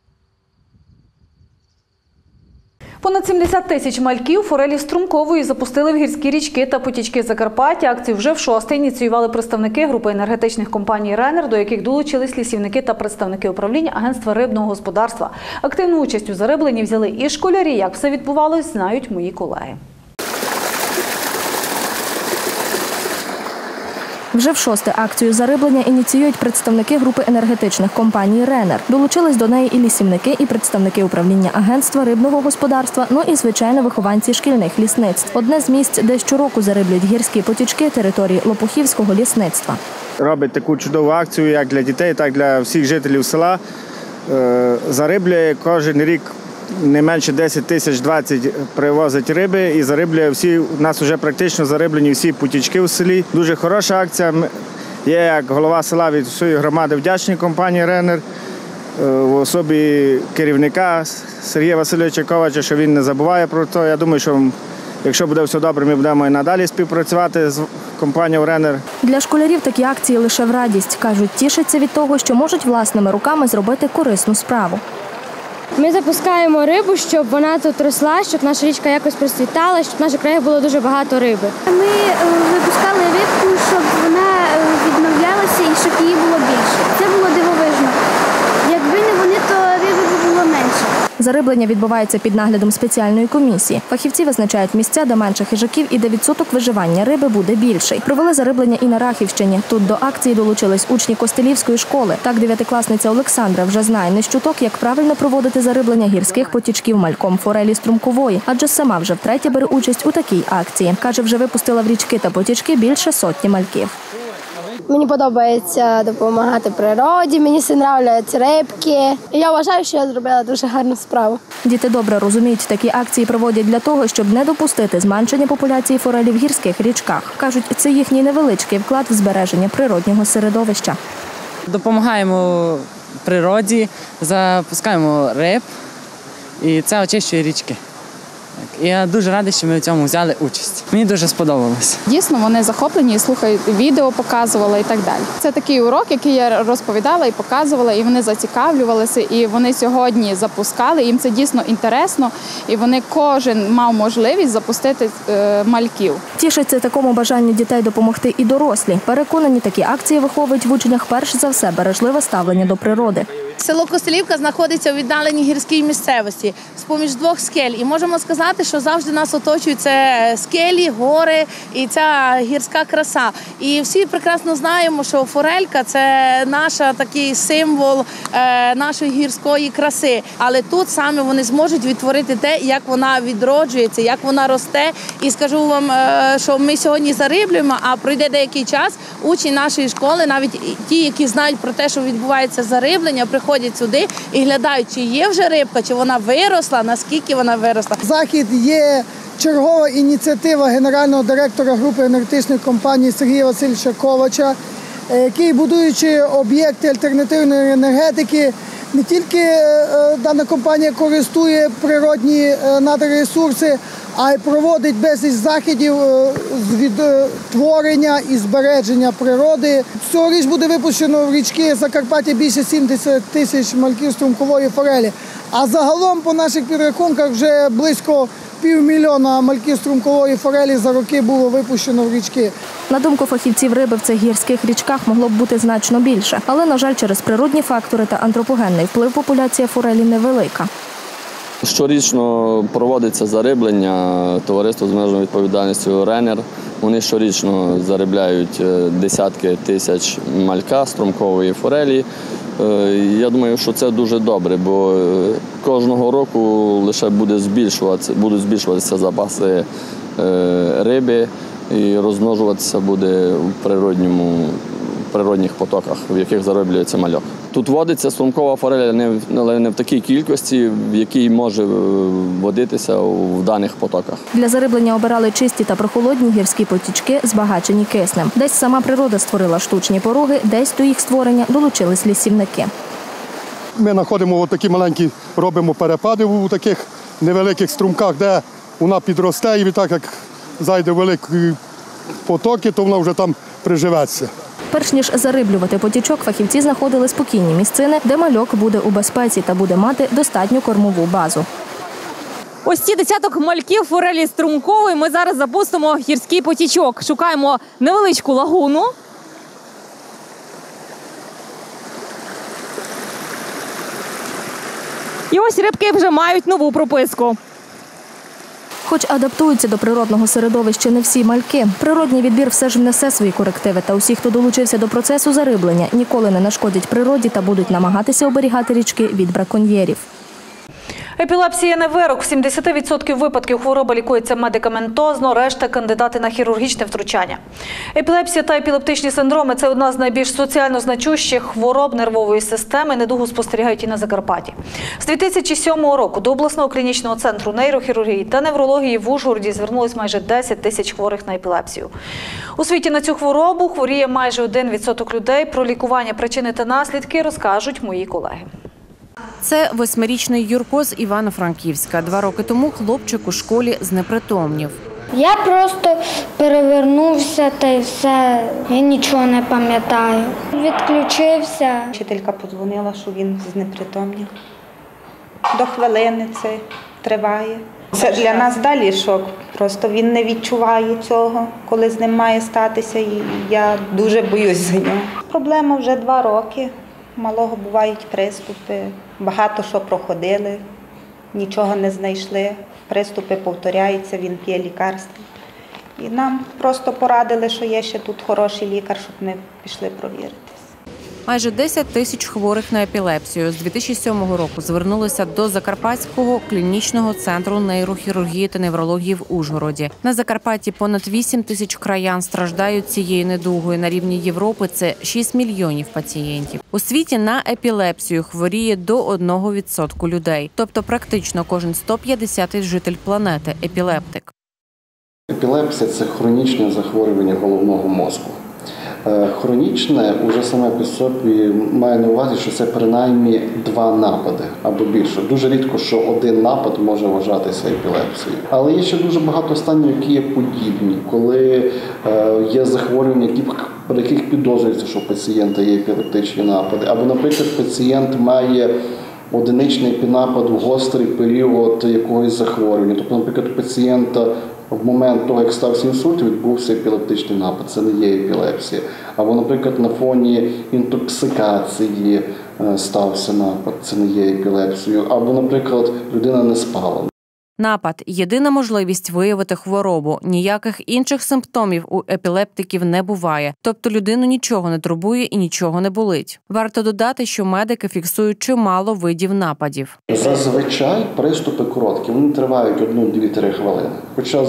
Понад сімдесят тисяч мальків форелі струмкової запустили в гірські річки та потічки Закарпаття. Акцію вже в шосте ініціювали представники групи енергетичних компаній «Ренер», до яких долучились лісівники та представники управління Агентства рибного господарства. Активну участь у зарибленні взяли і школярі. Як все відбувалось, знають мої колеги. Вже в шосте акцію зариблення ініціюють представники групи енергетичних компаній «Ренер». Долучились до неї і лісівники, і представники управління Агентства рибного господарства, ну і, звичайно, вихованці шкільних лісництв. Одне з місць, де щороку зариблюють гірські потічки території Лопухівського лісництва. Робить таку чудову акцію як для дітей, так і для всіх жителів села. Зариблює кожен рік не менше десять тисяч двадцять привозить риби і зариблює всі, у нас вже практично зариблені всі потічки у селі. Дуже хороша акція. Є як голова села від всієї громади вдячний компанії «Ренер», в особі керівника Сергія Васильовича Ковача, що він не забуває про це. Я думаю, що якщо буде все добре, ми будемо і надалі співпрацювати з компанією «Ренер». Для школярів такі акції лише в радість. Кажуть, тішаться від того, що можуть власними руками зробити корисну справу. Ми запускаємо рибу, щоб вона тут росла, щоб наша річка якось процвітала, щоб в наших краях було дуже багато риби. Ми випускали рибку, щоб вона відновлялася і щоб її було більше. Це було дивовижно. Якби не вони, то риби б було менше. Зариблення відбувається під наглядом спеціальної комісії. Фахівці визначають місця, де менше хижаків і де відсоток виживання риби буде більший. Провели зариблення і на Рахівщині. Тут до акції долучились учні Костелівської школи. Так, дев'ятикласниця Олександра вже знає не з чуток, як правильно проводити зариблення гірських потічків мальком форелі струмкової, адже сама вже втретє бере участь у такій акції. Каже, вже випустила в річки та потічки більше сотні мальків. Мені подобається допомагати природі, мені всі подобаються рибки. І я вважаю, що я зробила дуже гарну справу. Діти добре розуміють, такі акції проводять для того, щоб не допустити зменшення популяції форелі в гірських річках. Кажуть, це їхній невеличкий вклад в збереження природнього середовища. Допомагаємо природі, запускаємо риб, і це очищує річки. Я дуже радий, що ми в цьому взяли участь. Мені дуже сподобалось. Дійсно, вони захоплені і слухають, відео показували і так далі. Це такий урок, який я розповідала і показувала, і вони зацікавлювалися, і вони сьогодні запускали, їм це дійсно інтересно, і вони кожен мав можливість запустити е, мальків. Тішиться такому бажанню дітей допомогти і дорослі. Переконані, такі акції виховують в учнях перш за все бережливе ставлення до природи. Село Костелівка знаходиться у віддаленій гірській місцевості з-поміж двох скель. І можемо сказати, що завжди нас оточують це скелі, гори і ця гірська краса. І всі прекрасно знаємо, що форелька – це наш такий символ е, нашої гірської краси. Але тут саме вони зможуть відтворити те, як вона відроджується, як вона росте. І скажу вам, е, що ми сьогодні зариблюємо, а пройде деякий час, учні нашої школи, навіть ті, які знають про те, що відбувається зариблення, приходять Ходять сюди і глядають, чи є вже рибка, чи вона виросла, наскільки вона виросла. Захід є чергова ініціатива генерального директора групи енергетичних компаній Сергія Васильовича Ковача, який, будуючи об'єкти альтернативної енергетики, не тільки дана компанія користує природні надресурси, а й проводить безліч заходів з відтворення і збереження природи. Цьогоріч буде випущено в річки Закарпаття більше сімдесят тисяч мальків струмкової форелі. А загалом, по наших підрахунках, вже близько півмільйона мальків струмкової форелі за роки було випущено в річки. На думку фахівців, риби в цих гірських річках могло б бути значно більше. Але, на жаль, через природні фактори та антропогенний вплив популяція форелі невелика. Щорічно проводиться зариблення, товариство з обмеженою відповідальністю «Ренер». Вони щорічно заробляють десятки тисяч малька струмкової форелі. Я думаю, що це дуже добре, бо кожного року лише буде збільшуватися, будуть збільшуватися запаси риби і розмножуватися буде в природньому, в природних потоках, в яких зароблюється мальок. Тут водиться струмкова форель, але не в такій кількості, в якій може водитися в даних потоках. Для зариблення обирали чисті та прохолодні гірські потічки, збагачені киснем. Десь сама природа створила штучні поруги, десь до їх створення долучились лісівники. Ми знаходимо такі маленькі, робимо перепади у таких невеликих струмках, де вона підросте, і так як зайде великі потоки, то вона вже там приживеться. Перш ніж зариблювати потічок, фахівці знаходили спокійні місцини, де мальок буде у безпеці та буде мати достатню кормову базу. Ось ці десяток мальків форелі струмкової ми зараз запустимо в гірський потічок. Шукаємо невеличку лагуну. І ось рибки вже мають нову прописку. Хоч адаптуються до природного середовища не всі мальки, природній відбір все ж внесе свої корективи. Та усі, хто долучився до процесу зариблення, ніколи не нашкодять природі та будуть намагатися оберігати річки від браконьєрів. Епілепсія не вирок. В сімдесят відсотків випадків хвороба лікується медикаментозно, решта – кандидати на хірургічне втручання. Епілепсія та епілептичні синдроми – це одна з найбільш соціально значущих хвороб нервової системи. Недугу спостерігають і на Закарпатті. З дві тисячі сьомого року до обласного клінічного центру нейрохірургії та неврології в Ужгороді звернулось майже десять тисяч хворих на епілепсію. У світі на цю хворобу хворіє майже один відсоток людей. Про лікування, причини та наслідки розкажуть мої колеги. Це восьмирічний Юрко з Івано-Франківська. Два роки тому хлопчик у школі знепритомнів. Я просто перевернувся та й все, я нічого не пам'ятаю. Відключився. Вчителька подзвонила, що він знепритомнів. До хвилини це триває. Це для нас далі шок. Просто він не відчуває цього, коли з ним має статися, і я дуже боюсь за нього. Проблема вже два роки. Малого бувають приступи, багато що проходили, нічого не знайшли, приступи повторяються, він п'є лікарства. І нам просто порадили, що є ще тут хороший лікар, щоб ми пішли провіритись. Майже десять тисяч хворих на епілепсію з дві тисячі сьомого року звернулися до Закарпатського клінічного центру нейрохірургії та неврології в Ужгороді. На Закарпатті понад вісім тисяч краян страждають цією недугою. На рівні Європи це шість мільйонів пацієнтів. У світі на епілепсію хворіє до одного відсотку людей. Тобто практично кожен сто п'ятдесятий житель планети – епілептик. Епілепсія – це хронічне захворювання головного мозку. Хронічне уже саме по собі має на увазі, що це принаймні два напади або більше. Дуже рідко, що один напад може вважатися епілепсією. Але є ще дуже багато станів, які є подібні, коли є захворювання, які при яких підозрюється, що у пацієнта є епілептичні напади. Або, наприклад, пацієнт має одиничний епінапад в гострий період якогось захворювання. Тобто, наприклад, у пацієнта в момент того, як стався інсульт, відбувся епілептичний напад. Це не є епілепсія. Або, наприклад, на фоні інтоксикації стався напад. Це не є епілепсією. Або, наприклад, людина не спала. Напад – єдина можливість виявити хворобу. Ніяких інших симптомів у епілептиків не буває. Тобто людину нічого не турбує і нічого не болить. Варто додати, що медики фіксують чимало видів нападів. Зазвичай приступи короткі, вони тривають одну-дві-три хвилини. Хоча,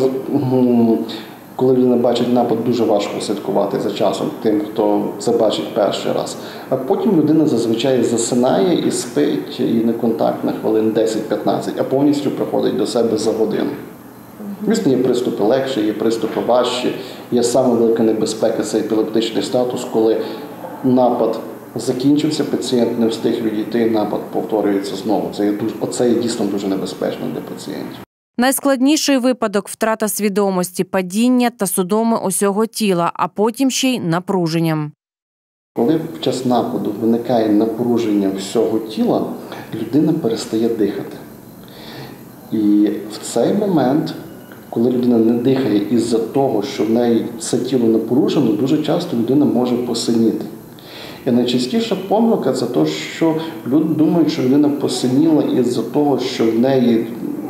коли людина бачить напад, дуже важко слідкувати за часом тим, хто це бачить перший раз. А потім людина зазвичай засинає і спить, і неконтактна хвилин десять-п'ятнадцять, а повністю приходить до себе за годину. Звісно, є приступи легші, є приступи важчі. Є саме велика небезпека – це епілептичний статус, коли напад закінчився, пацієнт не встиг відійти, і напад повторюється знову. Це є, оце є дійсно дуже небезпечно для пацієнтів. Найскладніший випадок – втрата свідомості, падіння та судоми усього тіла, а потім ще й напруженням. Коли під час нападу виникає напруження всього тіла, людина перестає дихати. І в цей момент, коли людина не дихає із-за того, що в неї все тіло напружено, дуже часто людина може посиніти. І найчастіша помилка – це те, що люди думають, що людина посиніла із-за того, що в неї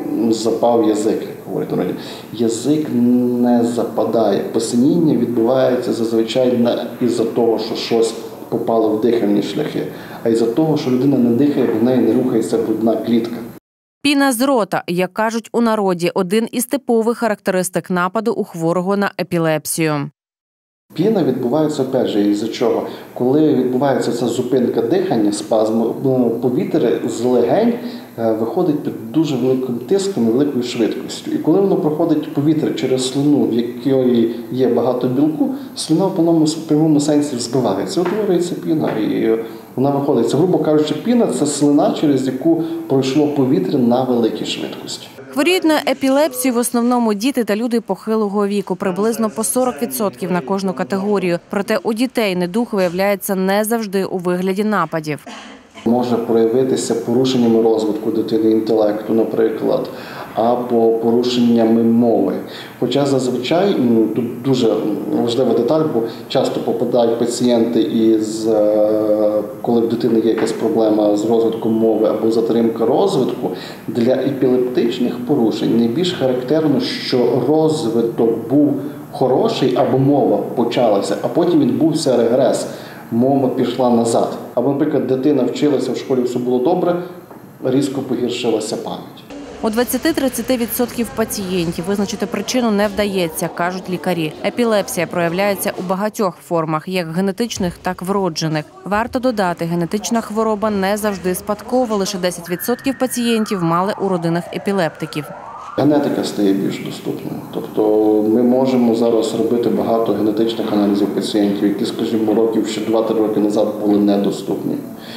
запав язик, як говорять народі. Язик не западає. Посиніння відбувається зазвичай не із-за того, що щось попало в дихальні шляхи, а із-за того, що людина не дихає, бо в неї не рухається грудна клітка. Піна з рота, як кажуть у народі, один із типових характеристик нападу у хворого на епілепсію. Піна відбувається, опять же, із-за чого? Коли відбувається ця зупинка дихання, спазм, повітря з легень виходить під дуже великим тиском і великою швидкістю. І коли воно проходить повітря через слину, в якій є багато білку, слина в повному прямому сенсі збивається. Утворюється піна, і вона виходить. Це, грубо кажучи, піна – це слина, через яку пройшло повітря на великій швидкості. Хворіють на епілепсію в основному діти та люди похилого віку, приблизно по сорок відсотків на кожну категорію. Проте у дітей недух виявляється не завжди у вигляді нападів. Може проявитися порушеннями розвитку дитини, інтелекту, наприклад, або порушеннями мови. Хоча зазвичай, ну, тут дуже важлива деталь, бо часто попадають пацієнти, із, коли в дитини є якась проблема з розвитком мови або затримка розвитку. Для епілептичних порушень найбільш характерно, що розвиток був хороший або мова почалася, а потім відбувся регрес. Мова пішла назад. Або, наприклад, дитина вчилася в школі, все було добре, різко погіршилася пам'ять. У двадцять-тридцять відсотків пацієнтів визначити причину не вдається, кажуть лікарі. Епілепсія проявляється у багатьох формах, як генетичних, так і вроджених. Варто додати, генетична хвороба не завжди спадкова, лише десять відсотків пацієнтів мали у родинах епілептиків. Генетика стає більш доступною. Тобто ми можемо зараз робити багато генетичних аналізів пацієнтів, які, скажімо, років ще два-три роки назад були недоступні.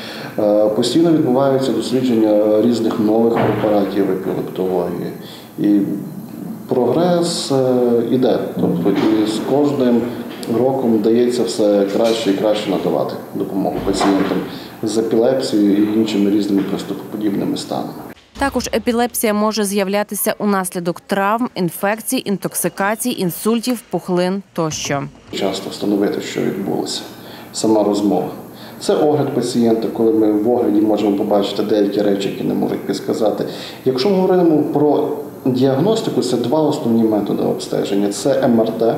Постійно відбуваються дослідження різних нових препаратів епілептології. І прогрес іде. Тобто і з кожним роком вдається все краще і краще надавати допомогу пацієнтам з епілепсією і іншими різними приступоподібними станами. Також епілепсія може з'являтися унаслідок травм, інфекцій, інтоксикацій, інсультів, пухлин тощо. Часто встановити, що відбулося. Сама розмова. Це огляд пацієнта, коли ми в огляді можемо побачити деякі речі, які не можуть підсказати. Якщо ми говоримо про діагностику, це два основні методи обстеження. Це ем ар те.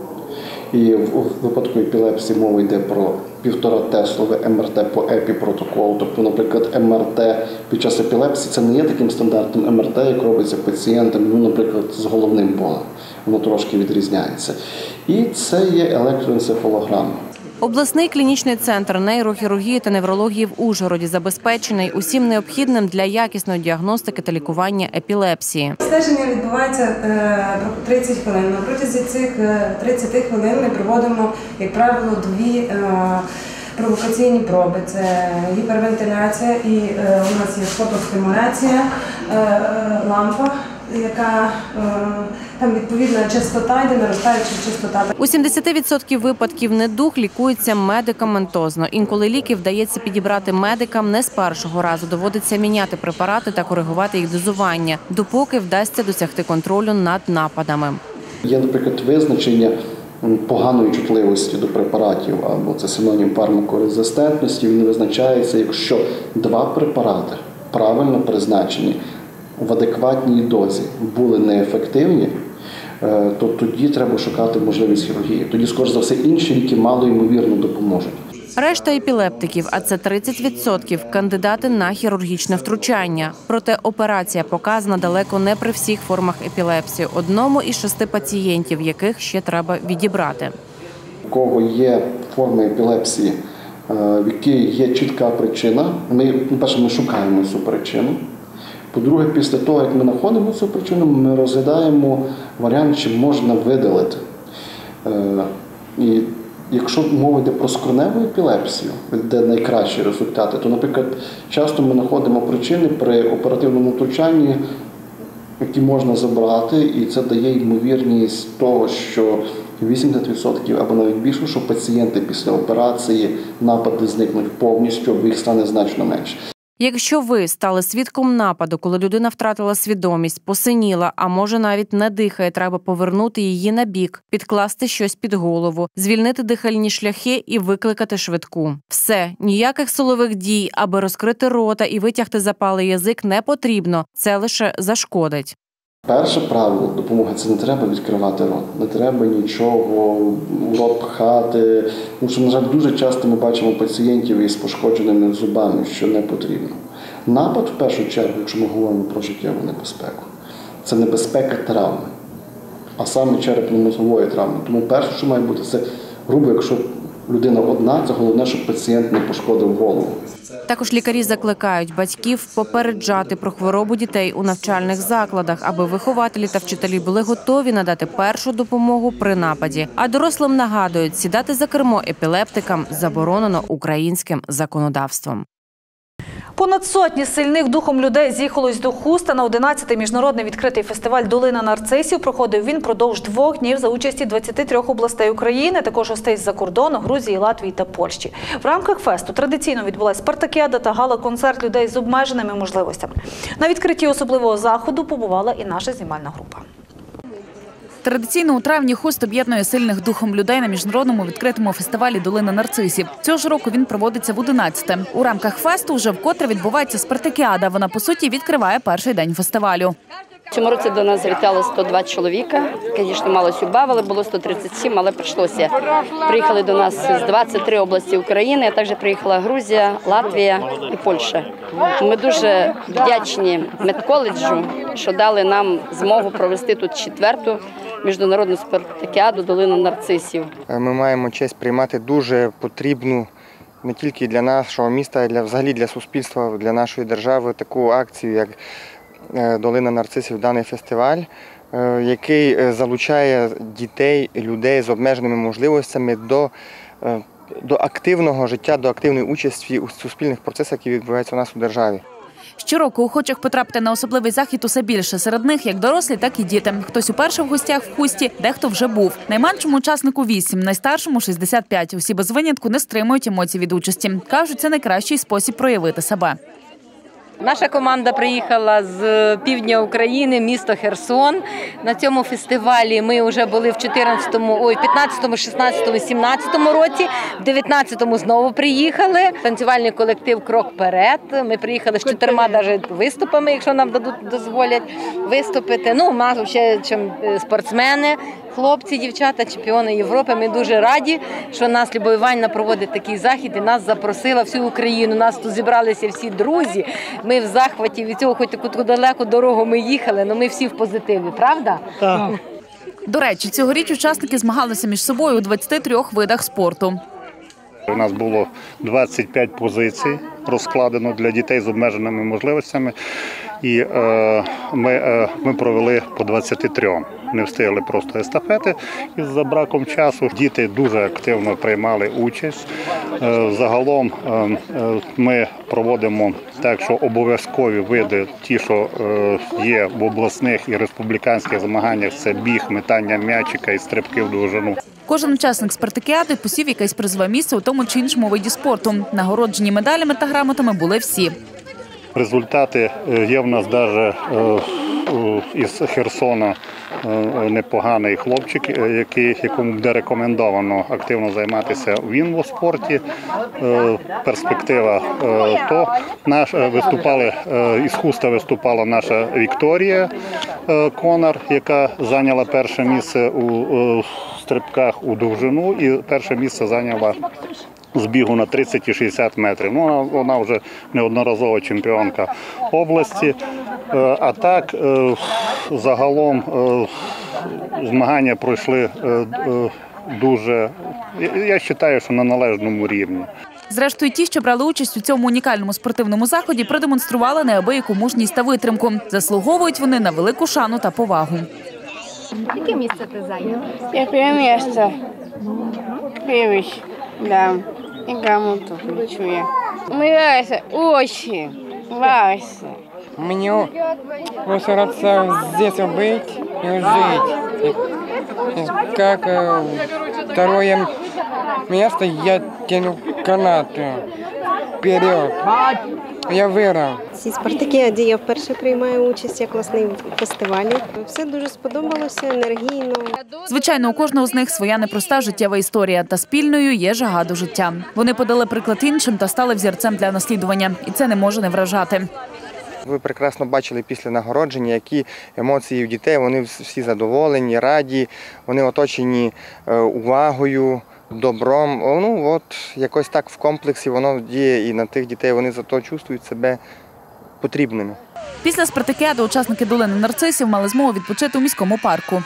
І в випадку епілепсії мова йде про півтора теслове ем ар те по епі-протоколу. Тобто, наприклад, ем ар те під час епілепсії – це не є таким стандартним ем ар те, як робиться пацієнтам, ну, наприклад, з головним болем. Воно трошки відрізняється. І це є електроенцефалограма. Обласний клінічний центр нейрохірургії та неврології в Ужгороді забезпечений усім необхідним для якісної діагностики та лікування епілепсії. Стеження відбувається тридцять хвилин. На протязі цих тридцяти хвилин ми проводимо, як правило, дві провокаційні проби. Це гіпервентиляція і у нас є фотостимуляція, лампа, яка там відповідна частота, йде наростаюча частота. У сімдесят відсотків випадків недуг лікується медикаментозно. Інколи ліки вдається підібрати медикам не з першого разу. Доводиться міняти препарати та коригувати їх дозування, допоки вдасться досягти контролю над нападами. Є, наприклад, визначення поганої чутливості до препаратів, або це синонім фармакорезистентності. Він визначається, якщо два препарати правильно призначені, в адекватній дозі були неефективні, то тоді треба шукати можливість хірургії. Тоді, скоріш за все, інші ліки мало ймовірно допоможуть. Решта епілептиків, а це тридцять відсотків, кандидати на хірургічне втручання. Проте операція показана далеко не при всіх формах епілепсії. Одному із шести пацієнтів, яких ще треба відібрати. У кого є форма епілепсії, в якій є чітка причина, ми, по-перше, ми шукаємо цю причину. По-друге, після того, як ми знаходимо цю причину, ми розглядаємо варіант, чи можна видалити. І якщо мова йде про скроневу епілепсію, де найкращі результати, то, наприклад, часто ми знаходимо причини при оперативному втручанні, які можна забрати, і це дає ймовірність того, що вісімдесят відсотків або навіть більше, що пацієнти після операції напади зникнуть повністю, або їх стане значно менше. Якщо ви стали свідком нападу, коли людина втратила свідомість, посиніла, а може навіть не дихає, треба повернути її на бік, підкласти щось під голову, звільнити дихальні шляхи і викликати швидку. Все, ніяких силових дій, аби розкрити рота і витягти запалий язик не потрібно, це лише зашкодить. Перше правило допомоги – це не треба відкривати рот, не треба нічого у рот пхати. Тому що, на жаль, дуже часто ми бачимо пацієнтів із пошкодженими зубами, що не потрібно. Напад, в першу чергу, якщо ми говоримо про життєву небезпеку, це небезпека травми, а саме черепно-мозгової травми. Тому перше, що має бути, це грубо, якщо людина одна, це головне, щоб пацієнт не пошкодив голову. Також лікарі закликають батьків попереджати про хворобу дітей у навчальних закладах, аби вихователі та вчителі були готові надати першу допомогу при нападі. А дорослим нагадують, сідати за кермо епілептикам заборонено українським законодавством. Понад сотні сильних духом людей з'їхалось до Хуста на одинадцятий міжнародний відкритий фестиваль «Долина нарцисів». Проходив він продовж двох днів за участі двадцяти трьох областей України, також гостей з-за кордону, Грузії, Латвії та Польщі. В рамках фесту традиційно відбулась спартакіада та гала-концерт людей з обмеженими можливостями. На відкритті особливого заходу побувала і наша знімальна група. Традиційно у травні Хуст об'єднує сильних духом людей на міжнародному відкритому фестивалі «Долина нарцисів». Цього ж року він проводиться в одинадцяте. У рамках фесту вже вкотре відбувається спартакіада. Вона, по суті, відкриває перший день фестивалю. В цьому році до нас завітало сто два чоловіка. Звісно, малось убавили, було сто тридцять сім, але прийшлося. Приїхали до нас з двадцяти трьох областей України, а також приїхала Грузія, Латвія і Польща. Ми дуже вдячні медколеджу, що дали нам змогу провести тут четверту міжнародну спартакіаду «Долина нарцисів». Ми маємо честь приймати дуже потрібну не тільки для нашого міста, а й для, взагалі для суспільства, для нашої держави таку акцію, як «Долина нарцисів», даний фестиваль, який залучає дітей, людей з обмеженими можливостями до, до активного життя, до активної участі у суспільних процесах, які відбуваються у нас у державі. Щороку охочих потрапити на особливий захід усе більше. Серед них як дорослі, так і діти. Хтось уперше в гостях в Хусті, дехто вже був. Найменшому учаснику вісім, найстаршому шістдесят п'ять. Усі без винятку не стримують емоцій від участі. Кажуть, це найкращий спосіб проявити себе. Наша команда приїхала з півдня України, місто Херсон. На цьому фестивалі ми вже були в чотирнадцятому, ой, п'ятнадцятому, шістнадцятому, сімнадцятому році. В дев'ятнадцятому знову приїхали. Танцювальний колектив «Крок вперед». Ми приїхали з чотирма навіть виступами, якщо нам дадуть, дозволять виступити. Ну, у нас ще спортсмени, хлопці, дівчата, чемпіони Європи. Ми дуже раді, що нас Любов Іванівна проводить такий захід і нас запросила всю Україну. Нас тут зібралися всі друзі. Ми в захваті від цього, хоч таку далеку дорогу ми їхали, але ми всі в позитиві, правда? Так. До речі, цьогоріч учасники змагалися між собою у двадцяти трьох видах спорту. У нас було двадцять п'ять позицій розкладено для дітей з обмеженими можливостями, і е, ми, е, ми провели по двадцяти трьом. Не встигли просто естафети із-за браком часу. Діти дуже активно приймали участь. Е, загалом е, ми проводимо так, що обов'язкові види, ті, що е, є в обласних і республіканських змаганнях, це біг, метання м'ячика і стрибки в довжину. Кожен учасник спартакіади посів якесь призове місце у тому чи іншому виді спорту. Нагороджені медалями та грамотами були всі. Результати є в нас навіть із Херсона непоганий хлопчик, який, якому буде рекомендовано активно займатися в інвоспорті. Перспектива то наш виступали із хуста виступала наша Вікторія Конар, яка зайняла перше місце у стрибках у довжину і перше місце зайняла з бігу на тридцять і шістдесят метрів. Ну, вона, вона вже неодноразова чемпіонка області. А так, загалом змагання пройшли дуже, я вважаю, що на належному рівні. Зрештою, ті, що брали участь у цьому унікальному спортивному заході, продемонстрували неабияку мужність та витримку. Заслуговують вони на велику шану та повагу. Яке місце ти зайняв? Яке місце? Привіч, да. И грамоту хочу я. Мне нравится, очень нравится. Мне очень нравится здесь быть и жить. И, и как э, второе место я тяну канаты вперед. Я виграв. Ці спартакіаді я вперше приймаю участь як власний в фестивалі. Все дуже сподобалося, енергійно. Звичайно, у кожного з них своя непроста життєва історія, та спільною є жага до життя. Вони подали приклад іншим та стали взірцем для наслідування. І це не може не вражати. Ви прекрасно бачили після нагородження, які емоції у дітей. Вони всі задоволені, раді, вони оточені увагою, добром. Ну, от якось так в комплексі воно діє і на тих дітей, вони зато чувствують себе потрібними. Після спартакіади учасники долини нарцисів мали змогу відпочити у міському парку.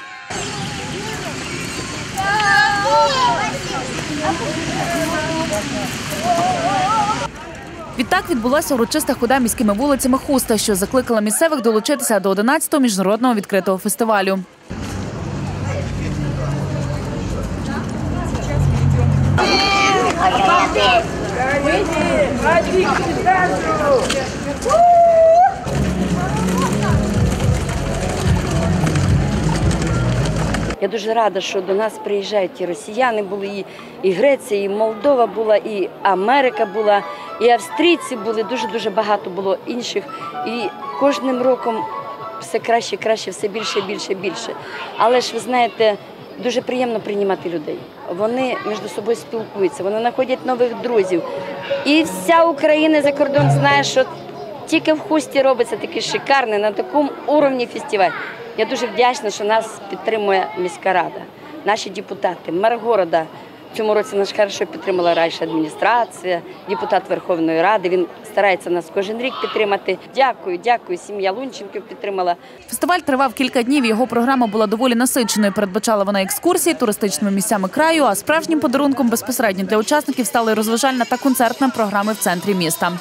Відтак відбулася урочиста хода міськими вулицями Хуста, що закликала місцевих долучитися до одинадцятого міжнародного відкритого фестивалю. Я дуже рада, що до нас приїжджають і росіяни були, і, і Греція, і Молдова була, і Америка була, і австрійці були, дуже-дуже багато було інших. І кожним роком все краще, краще, все більше, більше, більше. Але ж, ви знаєте, дуже приємно приймати людей. Вони між собою спілкуються, вони знаходять нових друзів. І вся Україна за кордон знає, що тільки в Хусті робиться такий шикарний, на такому рівні фестиваль. Я дуже вдячна, що нас підтримує міська рада, наші депутати, мер города. В цьому році нас хорошо підтримала райадміністрація, депутат Верховної Ради. Він старається нас кожен рік підтримати. Дякую, дякую. Сім'я Лунченків підтримала. Фестиваль тривав кілька днів, його програма була доволі насиченою. Передбачала вона екскурсії туристичними місцями краю, а справжнім подарунком безпосередньо для учасників стали розважальна та концертна програми в центрі міста.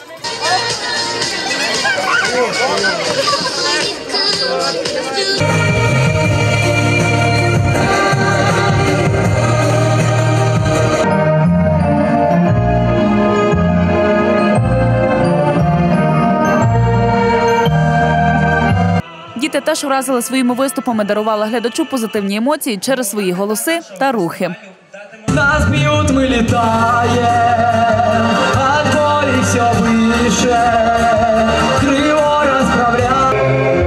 Діти теж вразили своїми виступами, дарували глядачу позитивні емоції через свої голоси та рухи. Нас бьют, мы летаем, от боли все выше, крыло расправляем.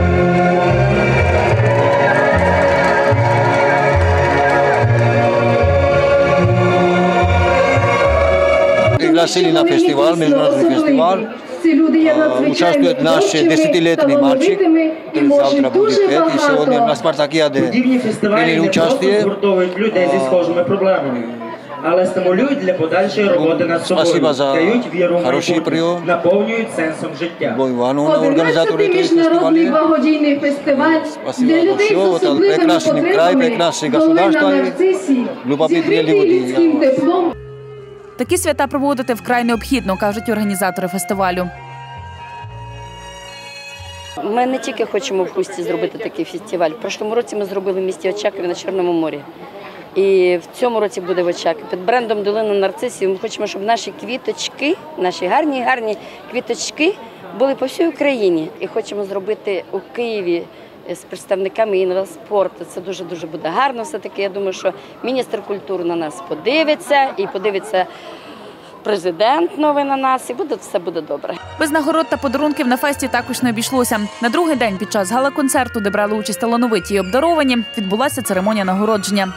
Пригласили на фестиваль, международный фестиваль. Участвует наш десятилетний мальчик, который завтра будет петь, и сегодня на спартакиаде приняли участие. Людей зі схожими проблемами, але стимулюють для подальшої роботи над собою, дають віру в майбутнє, наповнюють сенсом життя. Організатори міжнародний благодійний фестиваль для людей з особливими потребами, долина нарцисів, з грибницьким теплом. Такі свята проводити вкрай необхідно, кажуть організатори фестивалю. Ми не тільки хочемо в Хусті зробити такий фестиваль. В прошлому році ми зробили в місті Очакові на Чорному морі. І в цьому році буде в Очакові. Під брендом «Долина нарцисів» ми хочемо, щоб наші квіточки, наші гарні-гарні квіточки були по всій Україні. І хочемо зробити у Києві з представниками інваспорту. Це дуже-дуже буде гарно все-таки. Я думаю, що міністр культури на нас подивиться і подивиться президент новий на нас, і буде, все буде добре. Без нагород та подарунків на фесті також не обійшлося. На другий день під час гала-концерту, де брали участь талановиті й обдаровані, відбулася церемонія нагородження.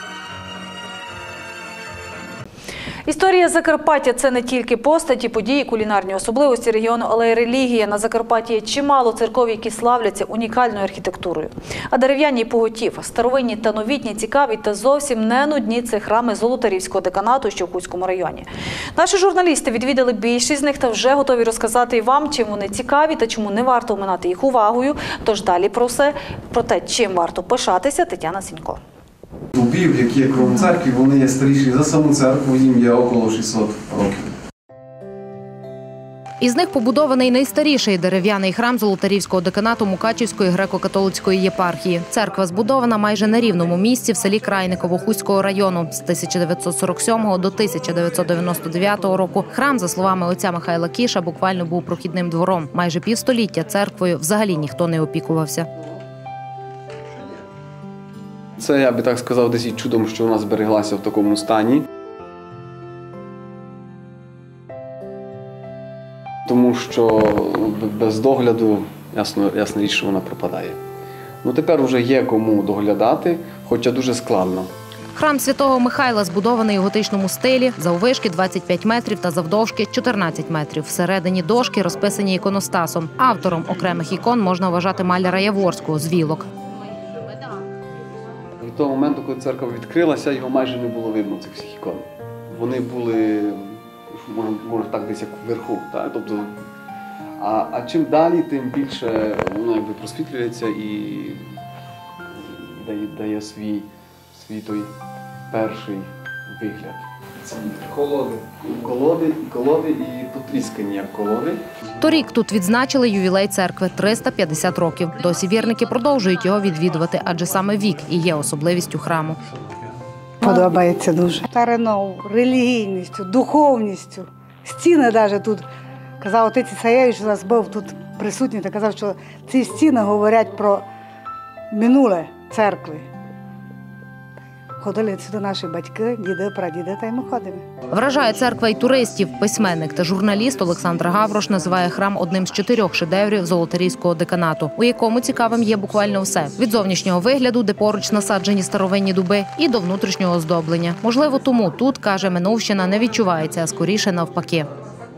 Історія Закарпаття – це не тільки постаті, події, кулінарні особливості регіону, але й релігія. На Закарпатті є чимало церков, які славляться унікальною архітектурою. А дерев'яні поготів, старовинні та новітні, цікаві та зовсім не нудні – це храми Золотарівського деканату, що в Хуському районі. Наші журналісти відвідали більшість з них та вже готові розказати і вам, чим вони цікаві та чому не варто оминати їх увагою. Тож далі про все, про те, чим варто пишатися, Тетяна Сінько. Дубів, які є кругом церкви, вони є старіші за саму церкву, їм є около шістсот років. Із них побудований найстаріший дерев'яний храм Золотарівського деканату Мукачівської греко-католицької єпархії. Церква збудована майже на рівному місці в селі Крайниково Хуського району. З тисяча дев'ятсот сорок сьомого до тисяча дев'ятсот дев'яносто дев'ятого року храм, за словами отця Михайла Кіша, буквально був прохідним двором. Майже півстоліття церквою взагалі ніхто не опікувався. Це, я би так сказав, десь і чудом, що вона збереглася в такому стані. Тому що без догляду, ясно, ясна річ, що вона пропадає. Ну, тепер вже є кому доглядати, хоча дуже складно. Храм Святого Михайла збудований у готичному стилі, заввишки двадцять п'ять метрів та завдовжки чотирнадцять метрів. Всередині дошки розписані іконостасом. Автором окремих ікон можна вважати маляра Яворського з Вілок. Від того моменту, коли церква відкрилася, його майже не було видно, цих всіх ікон. Вони були, може так, десь як вверху. Так? Тобто, а, а чим далі, тим більше воно якби просвітлюється і дає, дає свій, свій той перший вигляд. Це колоди. Колоди, колоди і потріскані як колоди. Торік тут відзначили ювілей церкви – триста п'ятдесят років. Досі вірники продовжують його відвідувати, адже саме вік і є особливістю храму. Подобається дуже. Стариною, релігійністю, духовністю. Стіни навіть тут, казав отець Ісаєвич, у нас був тут присутній, та казав, що ці стіни говорять про минуле церкви. Ходили сюди наші батьки, діди, прадіди, та й ми ходимо. Вражає церква й туристів. Письменник та журналіст Олександр Гаврош називає храм одним з чотирьох шедеврів Золотарівського деканату, у якому цікавим є буквально все. Від зовнішнього вигляду, де поруч насаджені старовинні дуби, і до внутрішнього оздоблення. Можливо, тому тут, каже, минувщина не відчувається, а скоріше навпаки.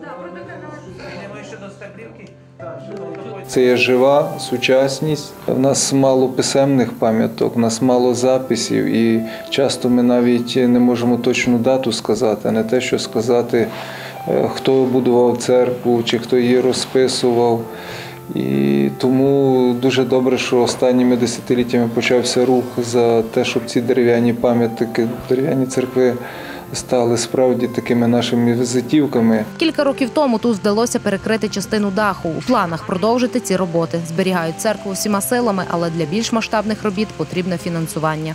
Це є жива сучасність. У нас мало писемних пам'яток, у нас мало записів, і часто ми навіть не можемо точну дату сказати, а не те, що сказати, хто будував церкву чи хто її розписував. І тому дуже добре, що останніми десятиліттями почався рух за те, щоб ці дерев'яні пам'ятники, дерев'яні церкви стали справді такими нашими візитівками. Кілька років тому тут вдалося перекрити частину даху. У планах продовжити ці роботи. Зберігають церкву всіма силами, але для більш масштабних робіт потрібне фінансування.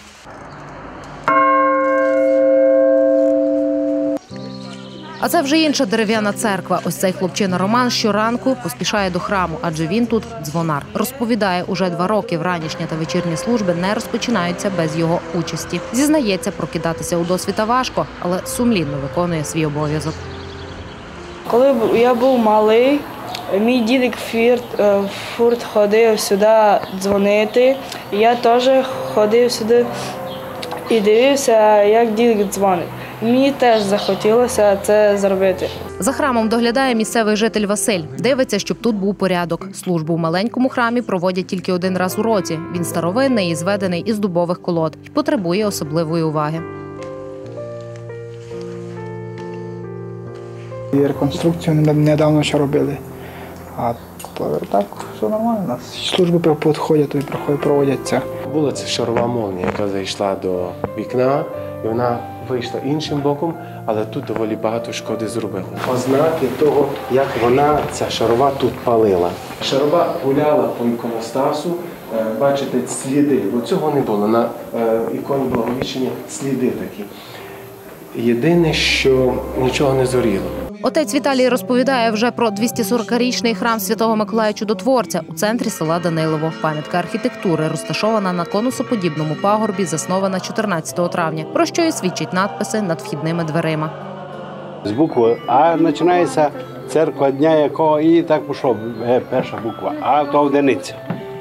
А це вже інша дерев'яна церква. Ось цей хлопчина Роман щоранку поспішає до храму, адже він тут дзвонар. Розповідає, уже два роки вранішня та вечірні служби не розпочинаються без його участі. Зізнається, прокидатися у досвіта важко, але сумлінно виконує свій обов'язок. Коли я був малий, мій дідик Фурт ходив сюди дзвонити. Я теж ходив сюди і дивився, як дідик дзвонить. Мені теж захотілося це зробити. За храмом доглядає місцевий житель Василь. Дивиться, щоб тут був порядок. Службу в маленькому храмі проводять тільки один раз у році. Він старовинний і зведений із дубових колод і потребує особливої уваги. Реконструкцію недавно ще робили. А так, все нормально. У нас служби підходять і проводяться. Була це шарова молнія, яка зайшла до вікна, і вона вийшла іншим боком, але тут доволі багато шкоди зробила. Ознаки того, як вона, ця шарова, тут палила. Шарова гуляла по іконостасу, бачите, сліди, бо цього не було. На іконі Благовіщення сліди такі. Єдине, що нічого не зоріло. Отець Віталій розповідає вже про двістісорокарічний храм Святого Миколая Чудотворця у центрі села Данилово. Пам'ятка архітектури розташована на конусоподібному пагорбі, заснована чотирнадцятого травня, про що і свідчать надписи над вхідними дверима. З букви А починається церква дня якого і так пішов, перша буква А, то одиниця.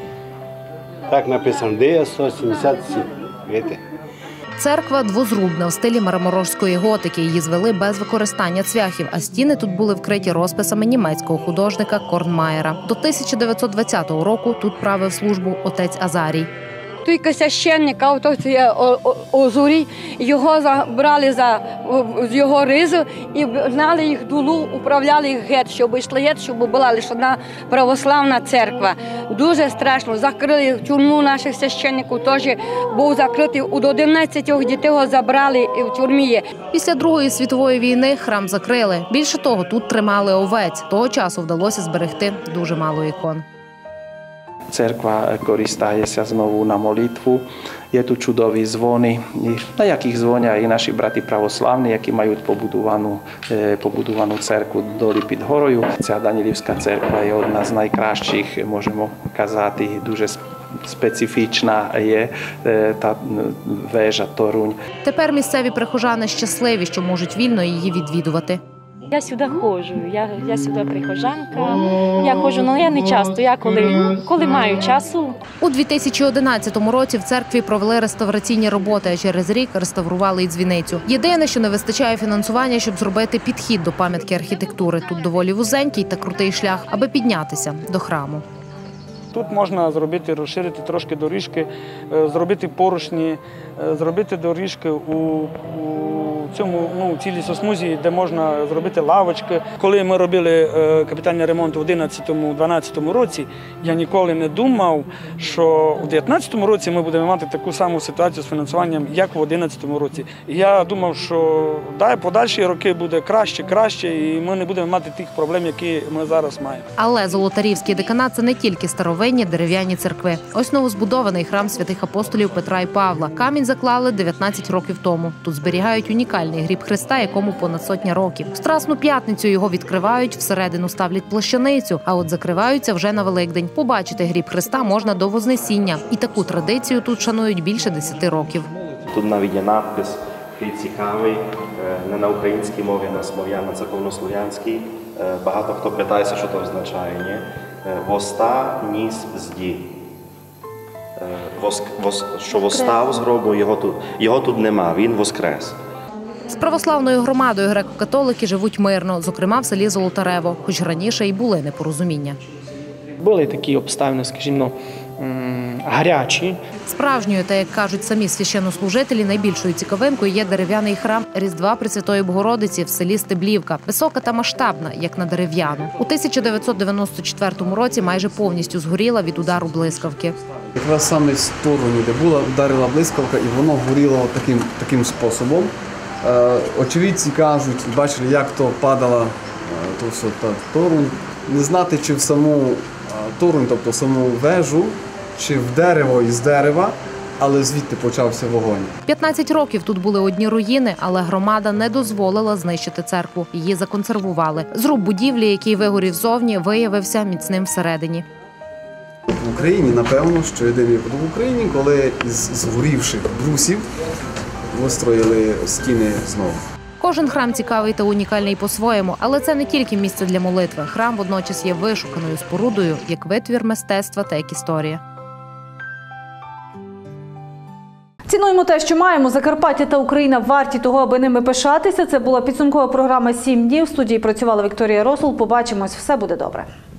Так написано Д сто сімдесят сім. Видите? Церква двозрубна в стилі мараморожської готики. Її звели без використання цвяхів, а стіни тут були вкриті розписами німецького художника Корнмаєра. До тисяча дев'ятсот двадцятого року тут правив службу отець Азарій. Тільки священник, автор Озурій, його забрали за, з його ризу і знали їх дулу, управляли їх геть, щоб йшли геть, щоб була лише одна православна церква. Дуже страшно. Закрили тюрму наших священників, теж був закритий. У одинадцятьох дітей його забрали в тюрмі. Після Другої світової війни храм закрили. Більше того, тут тримали овець. Того часу вдалося зберегти дуже мало ікон. Церква користається знову на молитву. Є тут чудові дзвони, на яких дзвонять і наші брати православні, які мають побудовану, побудовану церкву долі під горою. Ця Данилівська церква є одна з найкращих, можемо казати, дуже специфічна є та вежа Торунь. Тепер місцеві прихожани щасливі, що можуть вільно її відвідувати. Я сюди ходжу, я, я сюди прихожанка, я ходжу, але я не часто, я коли, коли маю часу. У дві тисячі одинадцятому році в церкві провели реставраційні роботи, а через рік реставрували і дзвіницю. Єдине, що не вистачає фінансування, щоб зробити підхід до пам'ятки архітектури. Тут доволі вузенький та крутий шлях, аби піднятися до храму. Тут можна зробити, розширити трошки доріжки, зробити поручні, зробити доріжки у, у цьому ну, цілій сосмузі, де можна зробити лавочки. Коли ми робили капітальний ремонт у одинадцятому-дванадцятому році, я ніколи не думав, що у дев'ятнадцятому році ми будемо мати таку саму ситуацію з фінансуванням, як в одинадцятому році. Я думав, що дай, подальші роки буде краще, краще, і ми не будемо мати тих проблем, які ми зараз маємо. Але Золотарівський деканат – це не тільки старовинні дерев'яні церкви. Ось новозбудований храм святих апостолів Петра і Павла. Камінь заклали дев'ятнадцять років тому. Тут зберігають унікальний гріб Христа, якому понад сотня років. В Страсну п'ятницю його відкривають, всередину ставлять плащаницю, а от закриваються вже на Великдень. Побачити гріб Христа можна до Вознесіння. І таку традицію тут шанують більше десяти років. Тут навіть є надпис цікавий, не на українській мові, на слов'ян, на церковнослов'янській. Багато хто питається, що це означає. Ні? Воста, ніс, зді. Воск, вос, що восстав з гробу, його тут, його тут нема, він воскрес. З православною громадою греко-католики живуть мирно, зокрема в селі Золотарево, хоч раніше й були непорозуміння. Були такі обставини, скажімо, гарячі. Справжньою, та як кажуть самі священнослужителі, найбільшою цікавинкою є дерев'яний храм Різдва Пресвятої Богородиці в селі Стеблівка. Висока та масштабна, як на дерев'яну. У тисяча дев'ятсот дев'яносто четвертому році майже повністю згоріла від удару блискавки. Якраз саме з Торуні, де була, вдарила блискавка, і воно горіло таким, таким способом. Е, очевидці кажуть, бачили, як то падала то все, та Торунь. Не знати, чи в саму Торунь, тобто в саму вежу, чи в дерево із дерева, але звідти почався вогонь. п'ятнадцять років тут були одні руїни, але громада не дозволила знищити церкву. Її законсервували. Зруб будівлі, який вигорів зовні, виявився міцним всередині. В Україні, напевно, що єдиний випадок в Україні, коли із згорівших брусів вистроїли стіни знову. Кожен храм цікавий та унікальний по-своєму, але це не тільки місце для молитви. Храм водночас є вишуканою спорудою, як витвір мистецтва та як історія. Цінуємо те, що маємо. Закарпаття та Україна варті того, аби ними пишатися. Це була підсумкова програма «Сім днів». В студії працювала Вікторія Росул. Побачимось. Все буде добре.